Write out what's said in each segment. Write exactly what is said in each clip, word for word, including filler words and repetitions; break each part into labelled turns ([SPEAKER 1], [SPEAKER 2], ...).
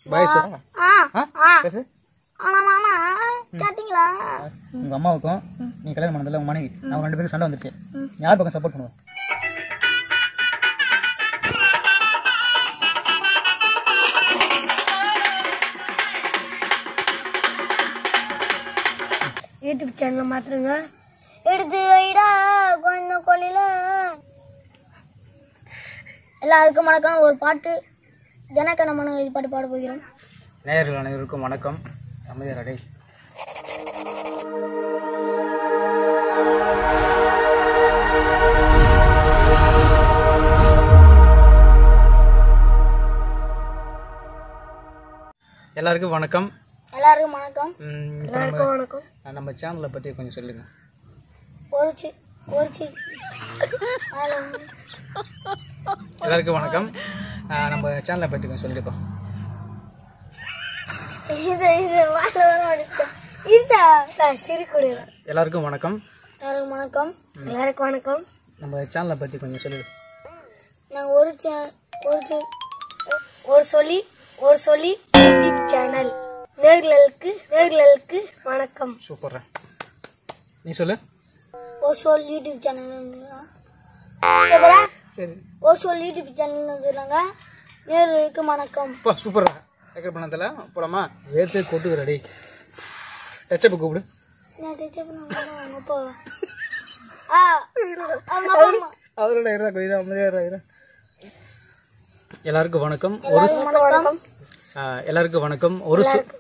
[SPEAKER 1] பாய் சொல்லு. ஆ பேசு.
[SPEAKER 2] ஆனா மாமா கேட்டிங்களா?
[SPEAKER 1] உங்க அம்மாவுக்கும் நீ கல்யாணம் பண்ணதில்ல உங்க மனைவி அவங்க ரெண்டு பேரும் சண்டை வந்துருச்சு. யார் பக்கம் சப்போர்ட் பண்ணுவ?
[SPEAKER 2] யூடியூப் சேனல் மாத்துறங்க. எடுத்து வைடா குழந்தை கொள்ளையில. எல்லாருக்கும் வணக்கம். ஒரு பாட்டு ஜனகணமன பாட்டு பாட போகிறோம்.
[SPEAKER 1] நேயர்கள் அனைவருக்கும் வணக்கம். அமைதியார் அடை எல்லாருக்கும் வணக்கம்.
[SPEAKER 2] எல்லாருக்கும் வணக்கம். எல்லாருக்கும் வணக்கம்.
[SPEAKER 1] நம்ம சேனலை பற்றி கொஞ்சம் சொல்லுங்க.
[SPEAKER 2] ஒரு சி ஒரு சி
[SPEAKER 1] எல்லாருக்கும் வணக்கம். நம்ம சேனலை பற்றி கொஞ்சம் சொல்லிடுப்பா.
[SPEAKER 2] இது இது வாழ வர சிரிக்கூட.
[SPEAKER 1] எல்லாருக்கும் வணக்கம்.
[SPEAKER 2] எல்லாருக்கும் வணக்கம். எல்லாருக்கும் வணக்கம்.
[SPEAKER 1] நம்ம சேனலை பற்றி கொஞ்சம் சொல்லு.
[SPEAKER 2] நாங்கள் ஒரு ஒரு ஒரு சொல்லி ஒரு சொல்லி யூடியூப் சேனல் நேர்களுக்கு நேர்களுக்கு வணக்கம்.
[SPEAKER 1] சூப்பர். நீ சொல்லு.
[SPEAKER 2] ஒரு சொல் யூடியூப் சேனல் சரி. ஒரு சொல் யூடியூப் சேனல் சொல்லுங்க. நேர்களுக்கு வணக்கம்.
[SPEAKER 1] சூப்பரா ரெக்கார்ட் பண்ணதில்ல போலாமா? வேர்த்து கொட்டுது ரெடி. டச்சப் கூப்பிடு.
[SPEAKER 2] நான் டச்சப் பண்ணப்போ
[SPEAKER 1] அவரோட இரா கோயிலா அமைதியா. எல்லாருக்கும் வணக்கம். ஒரு
[SPEAKER 2] வணக்கம்.
[SPEAKER 1] எல்லாருக்கும் வணக்கம். ஒரு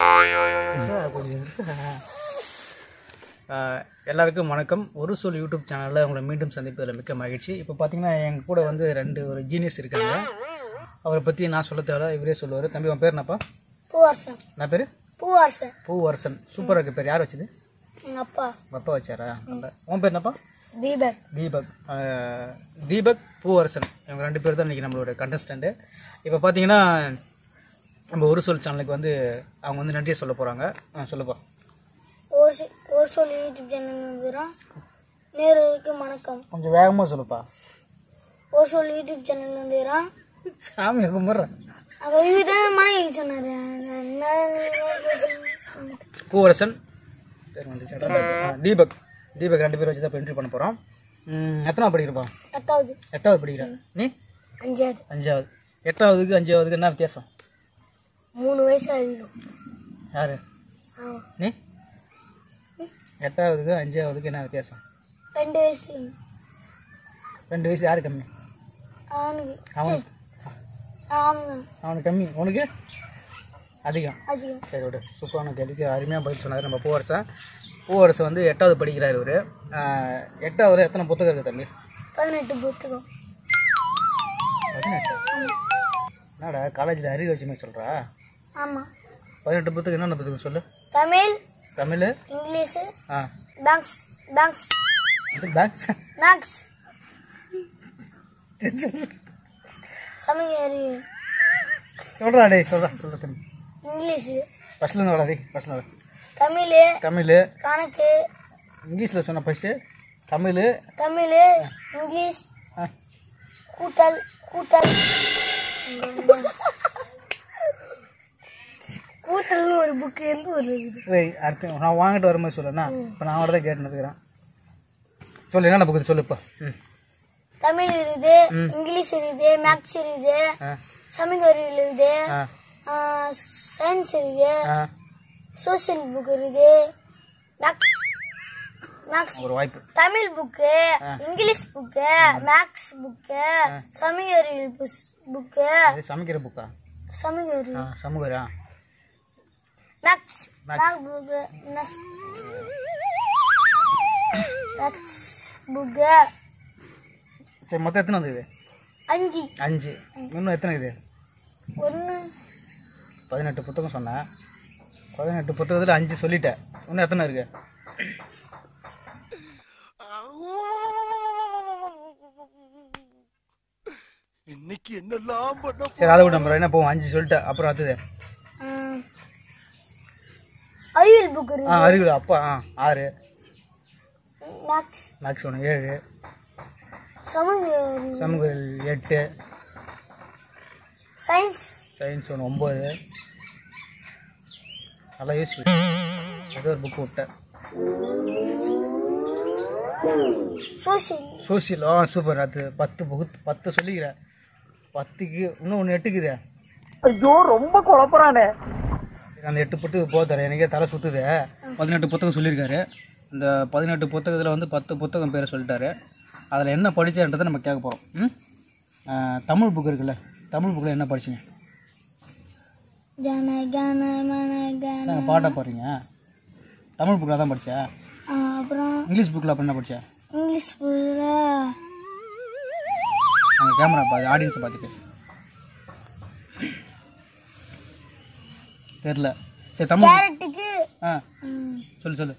[SPEAKER 1] எல்லாருக்கும் வணக்கம். ஒரு சொல் யூடியூப் சேனலில் உங்களை மீண்டும் சந்திப்பதில் மிக்க மகிழ்ச்சி. இப்போ பார்த்தீங்கன்னா எங்கள் கூட வந்து ரெண்டு ஒரு ஜீனியஸ் இருக்காங்க. அவரை பற்றி நான் சொல்ல தேவை, இவரே சொல்லுவார். தம்பி உன் பேர் என்னப்பா?
[SPEAKER 2] பூவரசன்.
[SPEAKER 1] நான் பேர்
[SPEAKER 2] பூவரசன்.
[SPEAKER 1] பூவரசன். சூப்பராக இருக்கு பேர். யார் வச்சது?
[SPEAKER 2] எங்கள் அப்பா.
[SPEAKER 1] அப்பா வச்சாரா? உன் பேர் என்னப்பா?
[SPEAKER 2] தீபக்.
[SPEAKER 1] தீபக். தீபக் பூவரசன் இவங்க ரெண்டு பேர் தான் இன்றைக்கி நம்மளோட கண்டஸ்டண்ட்டு. இப்போ பார்த்தீங்கன்னா நம்ம ஒரு சொல் சேனலுக்கு வந்து அவங்க வந்து நன்றியை சொல்ல போகிறாங்க. ஆ சொல்லுப்பா.
[SPEAKER 2] ஒரு ஒரு சொல் யூடியூப் சேனல் வந்துடும். நேருக்கு வணக்கம்.
[SPEAKER 1] கொஞ்சம் வேகமாக சொல்லுப்பா.
[SPEAKER 2] ஒரு சொல் யூடியூப் சேனல் வந்துடும்.
[SPEAKER 1] சாமி கும்பிட்றேன்.
[SPEAKER 2] அப்போ இதுதான் மனைவி சொன்னார்.
[SPEAKER 1] பூவரசன் பேர் வந்து தீபக். தீபக் ரெண்டு பேர் வச்சு தான் இப்போ என்ட்ரி பண்ண போகிறோம். எத்தனாவது படிக்கிறப்பா?
[SPEAKER 2] எட்டாவது.
[SPEAKER 1] எட்டாவது படிக்கிறேன். நீ?
[SPEAKER 2] அஞ்சாவது.
[SPEAKER 1] அஞ்சாவது. எட்டாவதுக்கு அஞ்சாவதுக்கு என்ன வித்தியாசம்?
[SPEAKER 2] மூணு வயசு அதிகம்.
[SPEAKER 1] யாரு நீ? எட்டாவதுக்கு அஞ்சாவதுக்கு என்ன வித்தியாசம்?
[SPEAKER 2] ரெண்டு வயசு.
[SPEAKER 1] ரெண்டு வயசு. யாரு கம்மி?
[SPEAKER 2] அவனுக்கு.
[SPEAKER 1] அவனுக்கு அவனுக்கு கம்மி, உனக்கு அதிகம்.
[SPEAKER 2] அதிகம்.
[SPEAKER 1] சரி விடு. சூப்பரான கேள்விக்கு அருமையாக பதில் சொன்னார் நம்ம பூவரசன். பூவரசன் வந்து எட்டாவது படிக்கிறார். இவர் எட்டாவது எத்தனை புத்தகம் இருக்குது தம்பி?
[SPEAKER 2] பதினெட்டு புத்தகம்.
[SPEAKER 1] பதினெட்டு? என்னடா காலேஜில் அறிவு வச்சுமே சொல்கிறா?
[SPEAKER 2] ஆமாம்.
[SPEAKER 1] பதினெட்டு புத்தகம். என்னென்ன புத்தகம் சொல்லு.
[SPEAKER 2] தமிழ்.
[SPEAKER 1] தமிழ்.
[SPEAKER 2] இங்கிலீஷு.
[SPEAKER 1] ஆ.
[SPEAKER 2] பேங்க்ஸ். பேங்க்ஸ்.
[SPEAKER 1] பேங்க்ஸ்.
[SPEAKER 2] மேக்ஸ். சமய அறிவு.
[SPEAKER 1] சொல்கிறா டே சொல்கிறா சொல்கிற தம்பி.
[SPEAKER 2] இங்கிலீஷு.
[SPEAKER 1] ஃபஸ்ட்ல இருந்து வாடா டே ஃபஸ்ட்ல வாடா.
[SPEAKER 2] தமிழ்.
[SPEAKER 1] தமிழ்.
[SPEAKER 2] கணக்கு.
[SPEAKER 1] இங்கிலீஷில் சொன்ன ஃபஸ்ட்டு. தமிழ்.
[SPEAKER 2] தமிழ். இங்கிலீஷ். கூட்டல். கூட்டல். கூட்டல்னு ஒரு புக்கு எந்த ஒரு இருக்குது.
[SPEAKER 1] அடுத்து நான் வாங்கிட்டு வரும்போது சொல்லுண்ணா. இப்போ நான் அவட தான் கேட்டுன்னு இருக்கிறேன். சொல்லு என்னென்ன புக்கு சொல்லு இப்போ. ம்.
[SPEAKER 2] தமிழ் இருக்குது, இங்கிலீஷ் இருக்குது, மேக்ஸ் இருக்குது, சமூக அறிவியல் இருக்குது, சயின்ஸ் இருக்குது, சோசியல் புக் இருக்குது, மேக்ஸ் மேக்ஸ்
[SPEAKER 1] ஒரு வாய்ப்பு.
[SPEAKER 2] Tamil book, English book, maths book, சமூக அறிவியல் புக்கு.
[SPEAKER 1] சமைக்கிற புக்கா?
[SPEAKER 2] சமூக அறிவியல்.
[SPEAKER 1] சமூகரா?
[SPEAKER 2] Maths maths book. Maths book.
[SPEAKER 1] சரி மொத்தம் எத்தனை வந்து இது?
[SPEAKER 2] அஞ்சு.
[SPEAKER 1] அஞ்சு. இன்னும் எத்தனை இது?
[SPEAKER 2] ஒன்று.
[SPEAKER 1] பதினெட்டு புத்தகம் சொன்னேன். பதினெட்டு புத்தகத்தில் அஞ்சு சொல்லிட்டேன். இன்னும் எத்தனை இருக்கு? இன்னைக்கு என்னெல்லாம் பண்ண. சரி அதை விட நம்புறேன். என்ன போவோம்? அஞ்சு சொல்லிட்டேன். அப்புறம் அடுத்தது
[SPEAKER 2] அறிவியல் புக் இருக்கு.
[SPEAKER 1] ஆ அறிவியல். அப்பா ஆ ஆறு.
[SPEAKER 2] மேக்ஸ்.
[SPEAKER 1] மேக்ஸ் ஒன்று ஏழு.
[SPEAKER 2] சமூக
[SPEAKER 1] சமூக எட்டு.
[SPEAKER 2] சயின்ஸ்.
[SPEAKER 1] சயின்ஸ் ஒன்று ஒம்பது. நல்லா யோசிச்சு ஏதோ ஒரு புக்கு விட்டேன்.
[SPEAKER 2] Social
[SPEAKER 1] social. ஆ சூப்பர். அது பத்து புக்கு பத்து சொல்லிக்கிறேன். பத்துக்கு இன்னும் ஒன்று எட்டுக்குது.
[SPEAKER 3] ஐயோ ரொம்ப குழப்பறானே.
[SPEAKER 1] அந்த எட்டு புத்தகம் போத்தாரு எனக்கே தலை சுற்றுது. பதினெட்டு புத்தகம் சொல்லியிருக்காரு. இந்த பதினெட்டு புத்தகத்தில் வந்து பத்து புத்தகம் பேரை சொல்லிட்டாரு. அதில் என்ன படித்தேன்றதை நம்ம கேட்க போகிறோம். ம் தமிழ் புக்கு இருக்குல்ல, தமிழ் புக்கில் என்ன படிச்சிங்க? நாங்கள் பாட்டாக பாடுறீங்க. தமிழ் புக்கில் தான் படித்தா?
[SPEAKER 2] அப்புறம்
[SPEAKER 1] இங்கிலீஷ் புக்கில் அப்போ என்ன படித்தா?
[SPEAKER 2] இங்கிலீஷ் புக்கில்
[SPEAKER 1] நாங்கள் கேமரா பார்த்து ஆடியன்ஸை பார்த்துட்டு தெரில. சரி தமிழ்
[SPEAKER 2] கேரட்டுக்கு
[SPEAKER 1] ஆ சொல்லு சொல்லு.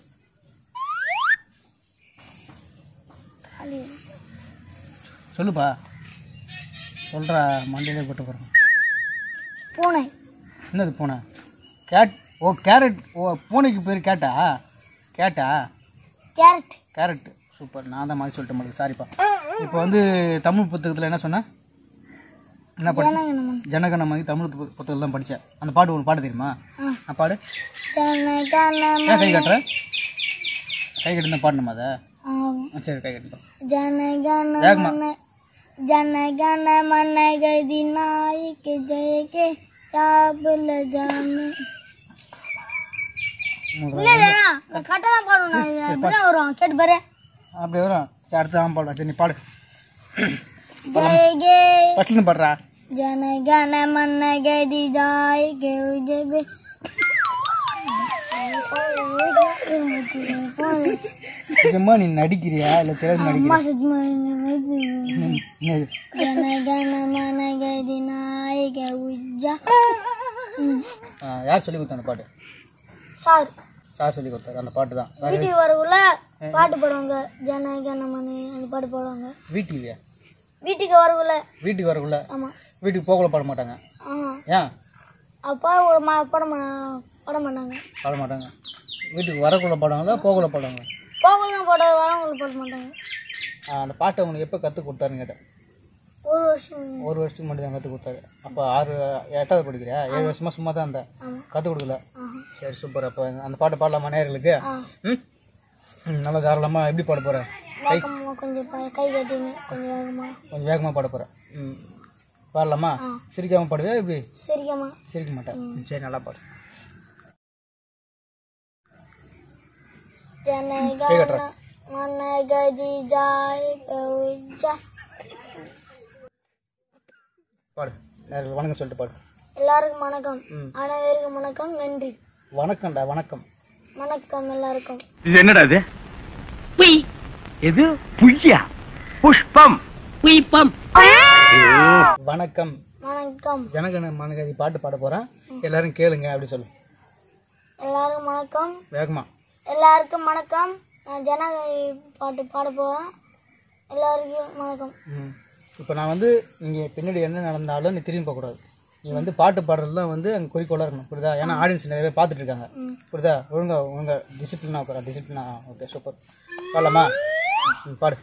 [SPEAKER 1] சொல்லுப்பா. சொல்கிறா மண்டையிலே போட்டு போகிறோம்.
[SPEAKER 2] பூனை.
[SPEAKER 1] என்னது பூனை? கேட். ஓ கேரட். ஓ பூனைக்கு பேர் கேட்டா? கேட்டா
[SPEAKER 2] கேரட்.
[SPEAKER 1] கேரட். சூப்பர். நான் தான் மாதிரி சொல்லிட்டேன் மாதிரி. சாரிப்பா. இப்போ வந்து தமிழ் புத்தகத்தில் என்ன சொன்னேன்? என்ன படிச்சேன்? ஜனகணமனி தமிழ் புத்தகத்தில் தான் படித்தேன். அந்த பாட்டு ஒன்று பாட்டு தெரியுமா? நான் பாடு. ஏன் கை கட்டுற? கை கட்டுனா பாடணுமா அதை? சரி கை கட்டுப்பா.
[SPEAKER 2] ஜனகணமன ஜனகண மன கதி நாயக்கு ஜெயகே சாபல ஜானு. கட்டலாம் பாடணும். வரும் கேட்டு பாரு.
[SPEAKER 1] அப்படி வரும். சரி அடுத்து தான் பாடுவா. சரி நீ பாடு.
[SPEAKER 2] ஜெயகே
[SPEAKER 1] ஃபர்ஸ்ட்லேருந்து பாடுறா.
[SPEAKER 2] ஜனகண மன கதி ஜாயகே உஜபே.
[SPEAKER 1] நிஜமா நீ நடிக்கிறியா இல்லை தெரியாது நடிக்கிறியா? யார் சொல்லி கொடுத்தா அந்த பாட்டு?
[SPEAKER 2] சார்
[SPEAKER 1] சார் சொல்லி கொடுத்தாரு. அந்த பாட்டு தான்.
[SPEAKER 2] வீட்டுக்கு வரக்குள்ள பாட்டு பாடுவாங்க. ஜனகணமனி அந்த பாட்டு பாடுவாங்க.
[SPEAKER 1] வீட்டுக்குலையா?
[SPEAKER 2] வீட்டுக்கு வரக்குள்ள.
[SPEAKER 1] வீட்டுக்கு வரக்குள்ள?
[SPEAKER 2] ஆமா.
[SPEAKER 1] வீட்டுக்கு போகல பாட மாட்டாங்க. ஏன்?
[SPEAKER 2] அப்பா ஒரு மா பாட மா பாட மாட்டாங்க.
[SPEAKER 1] பாட மாட்டாங்க. வீட்டுக்கு வரக்குள்ள பாடுவாங்களா போகல பாடுவாங்களா?
[SPEAKER 2] போகல பாட வரவங்களை பாட மாட்டாங்க.
[SPEAKER 1] அந்த பாட்டை உனக்கு எப்போ கற்றுக் கொடுத்தாருன்னு கேட்டேன்.
[SPEAKER 2] ஒரு வருஷம்.
[SPEAKER 1] ஒரு வருஷத்துக்கு மட்டும் தான் கற்றுக் கொடுத்தாரு. அப்போ ஆறு எட்டாவது படிக்கிறியா? ஏழு வருஷமா சும்மா தான் இருந்தேன். கற்றுக் கொடுக்கல. சரி சூப்பர். அப்போ அந்த பாட்டை பாடலாமா நேயர்களுக்கு? ம் நல்லா தாராளமாக. எப்படி பாட போகிறேன்? கை
[SPEAKER 2] கொஞ்சம் கை கட்டிங்க கொஞ்சம் வேகமாக.
[SPEAKER 1] கொஞ்சம் வேகமாக பாட போகிறேன். ம் பாடலாமா? சிரிக்காமல் பாடுவே? எப்படி?
[SPEAKER 2] சிரிக்காமா?
[SPEAKER 1] சிரிக்க மாட்டேன். சரி நல்லா பாடு.
[SPEAKER 2] ஜனகண மன கதி ஜாயகே
[SPEAKER 1] பாடு. நேயர்களுக்கு வணக்கம் சொல்லிட்டு பாடு.
[SPEAKER 2] எல்லாருக்கும் வணக்கம். அனைவருக்கும் வணக்கம். நன்றி.
[SPEAKER 1] வணக்கம்டா. வணக்கம்.
[SPEAKER 2] வணக்கம் எல்லாருக்கும்.
[SPEAKER 3] இது என்னடா இது? புய். எது புய்யா? புஷ்பம். புய்பம்.
[SPEAKER 1] வணக்கம்.
[SPEAKER 2] வணக்கம்.
[SPEAKER 1] ஜனகண மனகதி பாட்டு பாட போறேன். எல்லாரும் கேளுங்க. அப்படி சொல்லு.
[SPEAKER 2] எல்லாருக்கும் வணக்கம்.
[SPEAKER 1] வேகமா.
[SPEAKER 2] எல்லாருக்கும் வணக்கம். நான் ஜனகணி பாட்டு பாட போறேன். எல்லாருக்கும் வணக்கம்.
[SPEAKER 1] இப்போ நான் வந்து இங்கே பின்னாடி என்ன நடந்தாலும் நீ திரும்பி போகக்கூடாது. நீ வந்து பாட்டு பாடுறதுலாம் வந்து அங்கே குறிக்கோளாக இருக்கணும். புரியுதா? ஏன்னா ஆடியன்ஸ் நிறைய பேர் பார்த்துட்டு இருக்காங்க. புரியுதா? ஒழுங்கா ஒழுங்கா டிசிப்ளினா உட்கார. டிசிப்ளினா. Okay super. பாடலாமா? பாடு.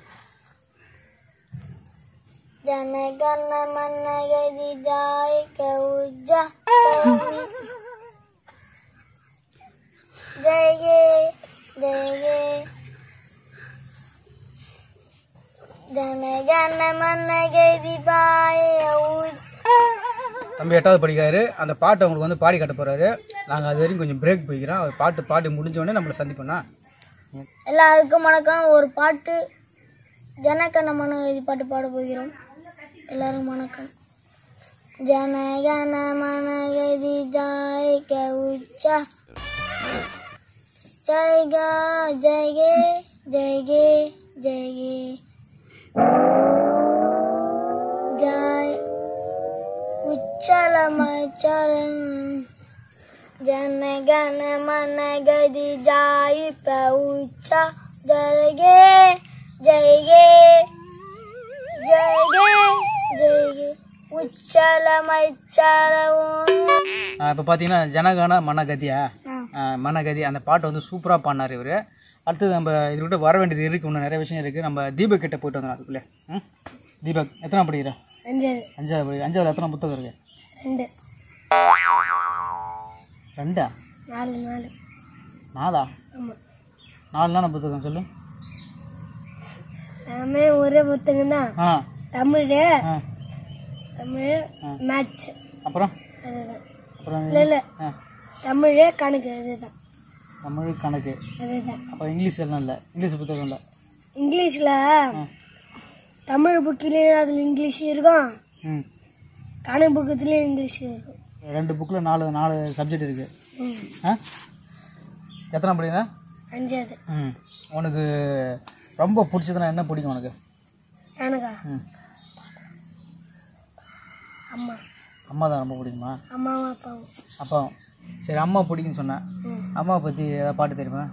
[SPEAKER 2] ஜனகண மன கதி ஜாயகே உஜ்ஜா ஜெயகே ஜெயகே ஜனகண மன கதி ஜாயகே உஜ்ஜா.
[SPEAKER 1] தம்பி எட்டாவது படிக்கிறாரு. அந்த பாட்டை உங்களுக்கு வந்து பாடி காட்ட போறாரு. நாங்கள் அது வரைக்கும் கொஞ்சம் பிரேக் போய்க்கிறோம். அவர் பாட்டு பாடி முடிஞ்சோடனே நம்மளை சந்திப்போம்னா.
[SPEAKER 2] எல்லாருக்கும் வணக்கம். ஒரு பாட்டு ஜனகண மன கதி பாட்டு பாட போகிறோம். எல்லாரும் வணக்கம். ஜனகண மன கதி ஜாயகே உஜ்ஜா ஜெயகா ஜெயகே ஜெயகே ஜெயகே ஜாய் உச்சலமச்சலம் ஜனகண மன கதி ஜாயகே உஜ்ஜா ஜெயகே ஜெயகே ஜெயகே ஜெயகே உச்சலமச்சலம்.
[SPEAKER 1] இப்போ பார்த்தீங்கன்னா ஜனகண மனகதியா மனகதி அந்த பாட்டை வந்து சூப்பராக பாடினார் இவர். அடுத்தது நம்ம இதுக்கிட்ட வர வேண்டியது இருக்குது. இன்னும் நிறைய விஷயம் இருக்குது. நம்ம தீபக் கிட்ட போயிட்டு வந்தோம். அதுக்குள்ளே ம் தீபக் எத்தனை படிக்கிற?
[SPEAKER 2] அஞ்சாவது.
[SPEAKER 1] அஞ்சாவது படி. அஞ்சாவது எத்தனை புத்தகம் இருக்கு?
[SPEAKER 2] ரெண்டு.
[SPEAKER 1] ரெண்டா?
[SPEAKER 2] நாலு நாலு
[SPEAKER 1] நாலா?
[SPEAKER 2] ஆமாம்.
[SPEAKER 1] நாலு நாள் புத்தகம் சொல்லு.
[SPEAKER 2] எல்லாமே ஒரே புத்தகம் தான்.
[SPEAKER 1] ஆ
[SPEAKER 2] தமிழ்
[SPEAKER 1] ஆ
[SPEAKER 2] தமிழ் மேட்ச்
[SPEAKER 1] அப்புறம்
[SPEAKER 2] அதுதான்.
[SPEAKER 1] அப்புறம்
[SPEAKER 2] இல்லை இல்லை
[SPEAKER 1] ஆ
[SPEAKER 2] தமிழ் கணக்கு அதுதான்.
[SPEAKER 1] தமிழ் கணக்கு.
[SPEAKER 2] அதுதான்.
[SPEAKER 1] அப்போ இங்கிலீஷ் எல்லாம் இல்லை, இங்கிலீஷ் புத்தகம் இல்லை.
[SPEAKER 2] இங்கிலீஷில்
[SPEAKER 1] ஆ
[SPEAKER 2] தமிழ் புக்கிலையும் அதில் இங்கிலீஷ் இருக்கும்,
[SPEAKER 1] ம்
[SPEAKER 2] கணக்கு புக்கத்துலேயும் இங்கிலீஷ் இருக்கும்.
[SPEAKER 1] ரெண்டு புக்கில் நாலு நாலு சப்ஜெக்ட் இருக்குது.
[SPEAKER 2] ம்
[SPEAKER 1] ஆ எத்தனை படிக்கிறா?
[SPEAKER 2] அஞ்சாவது.
[SPEAKER 1] ம் உனக்கு ரொம்ப பிடிச்சதுன்னா என்ன பிடிக்கும் உனக்கு?
[SPEAKER 2] எனக்கா?
[SPEAKER 1] ம்
[SPEAKER 2] அம்மா.
[SPEAKER 1] அம்மா தான் ரொம்ப பிடிக்குமா?
[SPEAKER 2] அம்மாவும் அப்பாவும்.
[SPEAKER 1] அப்பாவும். சரி, அம்மா பிடிக்குன்னு சொன்னேன்.
[SPEAKER 2] ம்
[SPEAKER 1] அம்மாவை பற்றி ஏதாவது பாட்டு தெரியுமா?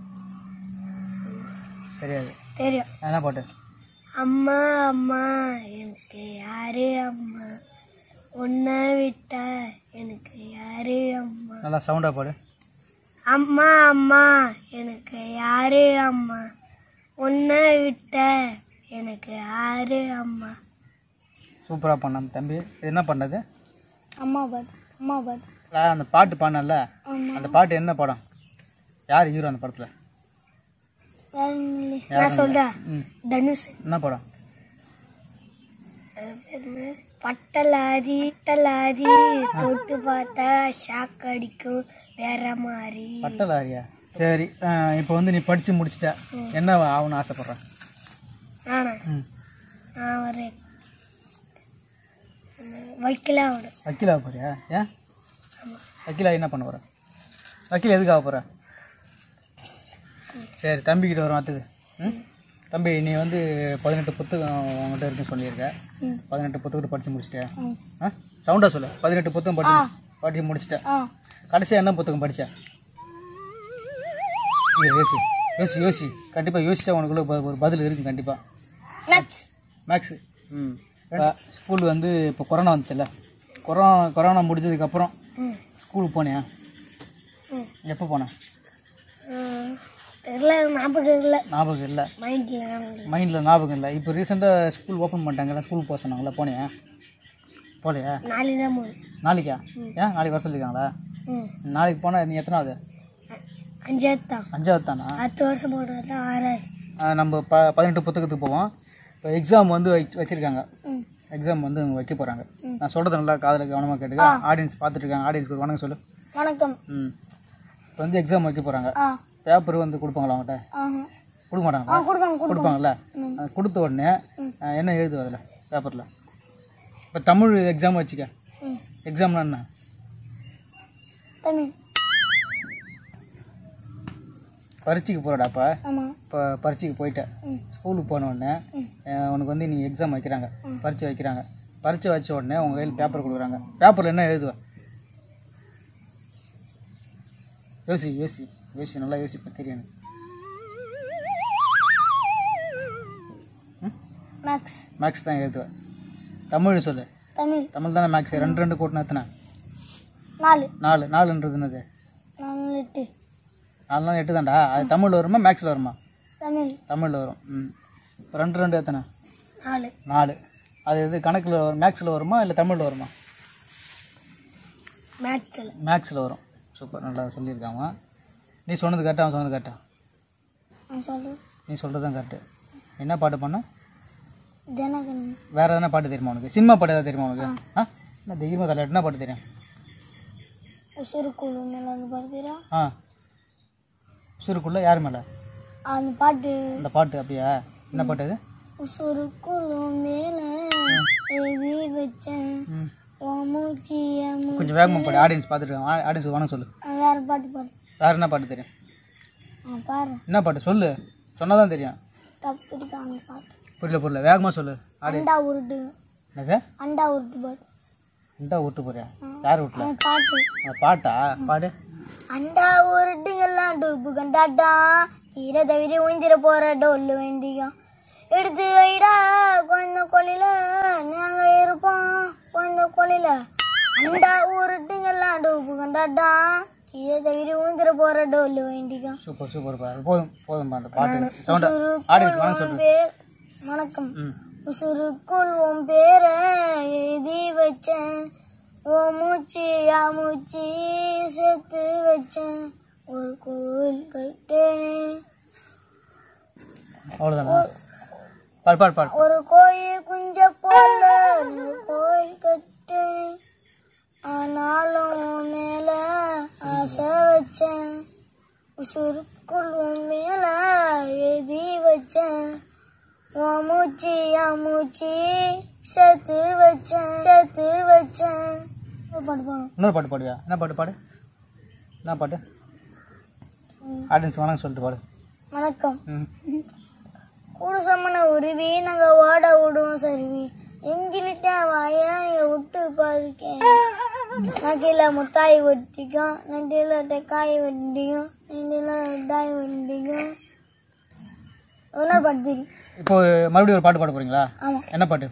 [SPEAKER 1] தெரியாது.
[SPEAKER 2] தெரியும்.
[SPEAKER 1] என்ன பாட்டு?
[SPEAKER 2] அம்மா அம்மா எனக்கு யாரு அம்மா, உன்னை விட்டா எனக்கு யாரு அம்மா.
[SPEAKER 1] நல்லா சவுண்டாக பாடு.
[SPEAKER 2] அம்மா அம்மா எனக்கு யாரு அம்மா, உன்னை விட்ட எனக்கு யாரு அம்மா.
[SPEAKER 1] சூப்பராக பண்ண தம்பி. இது என்ன பண்ணது?
[SPEAKER 2] அம்மா பாட்டு. அம்மா பாட்டு.
[SPEAKER 1] நான் அந்த பாட்டு பாடினல, அந்த பாட்டு என்ன படம்? யார் ஹீரோ அந்த படத்தில்?
[SPEAKER 2] நான் சொல்றேன்.
[SPEAKER 1] ம்
[SPEAKER 2] தனுஷ்.
[SPEAKER 1] என்ன படம்?
[SPEAKER 2] பட்டலாரி பட்டலாரி தொட்டு பார்த்தா ஷாக் அடிக்கும் வேற மாதிரி.
[SPEAKER 1] பட்டலாரியா? சரி, இப்போ வந்து நீ படித்து முடிச்சிட்ட, என்ன ஆகணும்னு ஆசைப்பட்றேன்?
[SPEAKER 2] நானா?
[SPEAKER 1] ம்
[SPEAKER 2] நான் ஒரு வக்கீலா ஆகணும்.
[SPEAKER 1] வக்கீலாக போறியா? ஏன் வக்கீலா என்ன பண்ண போகிற? வக்கீல் எதுக்கு ஆக போகிற? சரி, தம்பிக்கிட்ட வரும் அடுத்தது. ம் தம்பி, நீ வந்து பதினெட்டு புத்தகம் உங்கள்கிட்ட இருக்குன்னு சொல்லியிருக்க. பதினெட்டு புத்தகத்தை படித்து முடிச்சிட்டேன். ஆ சவுண்டாக சொல்லு. பதினெட்டு புத்தகம் படிச்சு படித்து முடிச்சிட்டேன். கடைசியாக என்ன புத்தகம் படித்தேன்? யோசி யோசி யோசி கண்டிப்பாக யோசிச்சா உனக்குள்ள ப- ஒரு பதில் இருக்குது கண்டிப்பாக.
[SPEAKER 2] மேக்ஸ்.
[SPEAKER 1] மேக்ஸு. ம் ஸ்கூல் வந்து இப்போ கொரோனா வந்துச்சுல்ல, கொரோனா கொரோனா முடிஞ்சதுக்கப்புறம்
[SPEAKER 2] ம்
[SPEAKER 1] ஸ்கூலுக்கு போனியா?
[SPEAKER 2] ம்
[SPEAKER 1] எப்போ போனேன்?
[SPEAKER 2] தெரியல, ஞாபகம் இல்லை.
[SPEAKER 1] ஞாபகம் இல்லை.
[SPEAKER 2] மைண்டில் ஞாபகம்.
[SPEAKER 1] மைண்டில் ஞாபகம் இல்லை. இப்போ ரீசெண்டாக ஸ்கூல் ஓப்பன் பண்ணிட்டாங்கல்ல, ஸ்கூல் போக சொன்னாங்களா, போனியா? போகலையா?
[SPEAKER 2] நாளைக்கு தான் போகுது.
[SPEAKER 1] நாளைக்கா? ஏன் நாளைக்கு வர சொல்லியிருக்காங்களா?
[SPEAKER 2] ம்
[SPEAKER 1] நாளைக்கு போனால் நீ எத்தனாவது?
[SPEAKER 2] அஞ்சாவது தான்.
[SPEAKER 1] அஞ்சாவது தானா?
[SPEAKER 2] பத்து வருஷம் போடுறது ஆறாவது.
[SPEAKER 1] ஆ, நம்ம ப பதினெட்டு புத்தகத்துக்கு போவோம். இப்போ எக்ஸாம் வந்து வச்சு வச்சுருக்காங்க.
[SPEAKER 2] ம்
[SPEAKER 1] எக்ஸாம் வந்து அவங்க வைக்க போகிறாங்க. நான் சொல்கிறது நல்லா காதில் கவனமாக கேட்டுக்க. ஆடியன்ஸ் பார்த்துட்டு இருக்காங்க. ஆடியன்ஸ்க்கு ஒரு வணக்கம் சொல்லு.
[SPEAKER 2] வணக்கம்.
[SPEAKER 1] ம் இப்போ வந்து எக்ஸாம் வைக்க போகிறாங்க.
[SPEAKER 2] ஆ
[SPEAKER 1] பேப்பர் வந்து கொடுப்பாங்களா அவங்ககிட்ட?
[SPEAKER 2] ஆஹா.
[SPEAKER 1] கொடுக்க
[SPEAKER 2] ஆ
[SPEAKER 1] மாட்டாங்களா?
[SPEAKER 2] கொடுப்பாங்க கொடுப்பாங்க.
[SPEAKER 1] கொடுப்பாங்கல்ல. அது கொடுத்த உடனே ஆ, என்ன எழுதுவ அதில் பேப்பரில்? இப்போ தமிழ் எக்ஸாம் வச்சுக்க.
[SPEAKER 2] ம்
[SPEAKER 1] எக்ஸாம்னா என்ன?
[SPEAKER 2] தமிழ்.
[SPEAKER 1] பரீட்சைக்கு போகிறடாப்பா.
[SPEAKER 2] ஆமாம்.
[SPEAKER 1] இப்போ பரீட்சைக்கு போயிட்டேன்.
[SPEAKER 2] ம்
[SPEAKER 1] ஸ்கூலுக்கு போன உடனே அஹ், உனக்கு வந்து நீ எக்ஸாம் வைக்கிறாங்க, பரீட்சை வைக்கிறாங்க. பரீட்சை வச்ச உடனே உங்கள் கையில் பேப்பர் கொடுக்குறாங்க. பேப்பரில் என்ன எழுதுவேன்? யோசி யோசி யோசி நல்லா யோசிப்பேன் தெரியும் எனக்கு.
[SPEAKER 2] மேக்ஸ்.
[SPEAKER 1] மேக்ஸ் தான் எழுதுவேன். தமிழ் சொல்லு.
[SPEAKER 2] தமிழ்.
[SPEAKER 1] தமிழ் தானே மேக்ஸ். ரெண்டு ரெண்டு கூட்டினா எத்தனை?
[SPEAKER 2] நாலு.
[SPEAKER 1] நாலு. நாலுன்றது என்னது?
[SPEAKER 2] நாலு எட்டு.
[SPEAKER 1] நாலு நாள் எட்டு தான்டா. அது தமிழில் வருமா மேக்ஸில் வருமா?
[SPEAKER 2] தமிழ்.
[SPEAKER 1] தமிழில் வரும். ம் இப்போ ரெண்டு ரெண்டு எத்தனை?
[SPEAKER 2] நாலு.
[SPEAKER 1] நாலு. அது எது கணக்கில் வரும், மேக்ஸில் வருமா இல்லை தமிழில் வருமா?
[SPEAKER 2] மேக்ஸில்.
[SPEAKER 1] மேக்ஸில் வரும். சூப்பர், நல்லா சொல்லியிருக்காங்க. நீ சொன்னது கரெக்டாக, அவன் சொன்னது கரெக்டா?
[SPEAKER 2] நான் சொல்கிறேன்.
[SPEAKER 1] நீ சொல்கிறது தான் கரெக்டு. என்ன பாட்டு பண்ண?
[SPEAKER 2] ஜனகணம்.
[SPEAKER 1] வேறு எதனா பாட்டு தெரியுமா உனக்கு? சினிமா பாட்டு எதாவது தெரியுமா உனக்கு? ஆ என்ன தைரியமாக தலையாட்டு என்ன பாட்டு தெரியும்?
[SPEAKER 2] உசுருக்குழு மேலே அந்த பாட்டு தெரியும்.
[SPEAKER 1] ஆ உசுருக்குள்ளே யார் மேலே?
[SPEAKER 2] அந்த பாட்டு.
[SPEAKER 1] அந்த பாட்டு அப்படியா? என்ன பாட்டு அது?
[SPEAKER 2] உசுருக்குழு மேலே எழுதி வச்சேன்
[SPEAKER 1] ம்
[SPEAKER 2] மூச்சிய
[SPEAKER 1] கொஞ்சம் வேகமாக பாடு. ஆடியன்ஸ் பார்த்துருக்காங்க. ஆடியன்ஸ் வணக்கம் சொல்லு.
[SPEAKER 2] வேறு பாட்டு பாடு.
[SPEAKER 1] வேறு என்ன பாட்டு தெரியும்?
[SPEAKER 2] ஆ பாரு.
[SPEAKER 1] என்ன பாட்டு சொல்லு, சொன்னால் தான் தெரியும்.
[SPEAKER 2] டப்பு இருக்கா அந்த பாட்டு.
[SPEAKER 1] புரியல புரியல வேகமாக சொல்லு. ஆடியன்ஸ்
[SPEAKER 2] அண்டா உருட்டு.
[SPEAKER 1] என்னது?
[SPEAKER 2] அண்டா உருட்டு பாட்டு.
[SPEAKER 1] அண்டா விட்டு போறியா? யார் வீட்டில்?
[SPEAKER 2] அந்த பாட்டு.
[SPEAKER 1] அந்த பாட்டா? பாடு.
[SPEAKER 2] அண்டா உருட்டுங்கெல்லாம் டூப்பு கண்டாட்டா கீரை தவிர ஊஞ்சிர போற டொல்லு வேண்டியா எடுத்து வைடா குழந்த கொலையில நாங்க இருப்போம் குழந்த கொலையில அண்டா உருட்டுங்கெல்லாம் டூப்பு கண்டாட்டா கீரை தவிர ஊஞ்சிர போற டொல்லு வேண்டியா.
[SPEAKER 1] சூப்பர் சூப்பர் பா. போதும் போதும் அந்த பாட்டு சவுண்டா. ஆடியன்ஸ் வணக்கம் சொல்லு.
[SPEAKER 2] வணக்கம்.
[SPEAKER 1] ம்
[SPEAKER 2] உசுருக்குள் உன் பேரை எழுதி வச்சேன் ஓ மூச்சு யா மூச்சு சேர்த்து வச்சேன் ஒரு கோயில் கட்டேனே.
[SPEAKER 1] அவ்வளோதானா? பாடு பாடு பாடு.
[SPEAKER 2] ஒரு கோயில் குஞ்ச போல நீங்க கோயில் கட்டேனே. ஆனாலும் மேல ஆசை வச்சேன் உசுருக்குள் மேல எழுதி வச்சேன். உன் மூச்சு என் மூச்சு சேர்த்து வச்சேன் சேர்த்து வச்சேன். பாட்டு பாடு.
[SPEAKER 1] இன்னொரு பாட்டு பாடுவியா? என்ன பாட்டு பாடு? என்ன பாட்டு? ஆடியன்ஸ் வணக்கம் சொல்லிட்டு பாடு.
[SPEAKER 2] வணக்கம்.
[SPEAKER 1] ம்.
[SPEAKER 2] கூடு சம்மன உருவி நாங்க ஓட விடுவோம் சருவி எங்கிட்ட வாயா நீங்க விட்டு பாருக்கேன். நகையில முட்டாய் ஒட்டிக்கும் நண்டில டெக்காய் ஒட்டிக்கும் நண்டில மிட்டாய் ஒட்டிக்கும். என்ன பாட்டு தெரியும்?
[SPEAKER 1] இப்போ மறுபடியும் ஒரு பாட்டு பாட போறீங்களா?
[SPEAKER 2] ஆமா.
[SPEAKER 1] என்ன பாட்டு?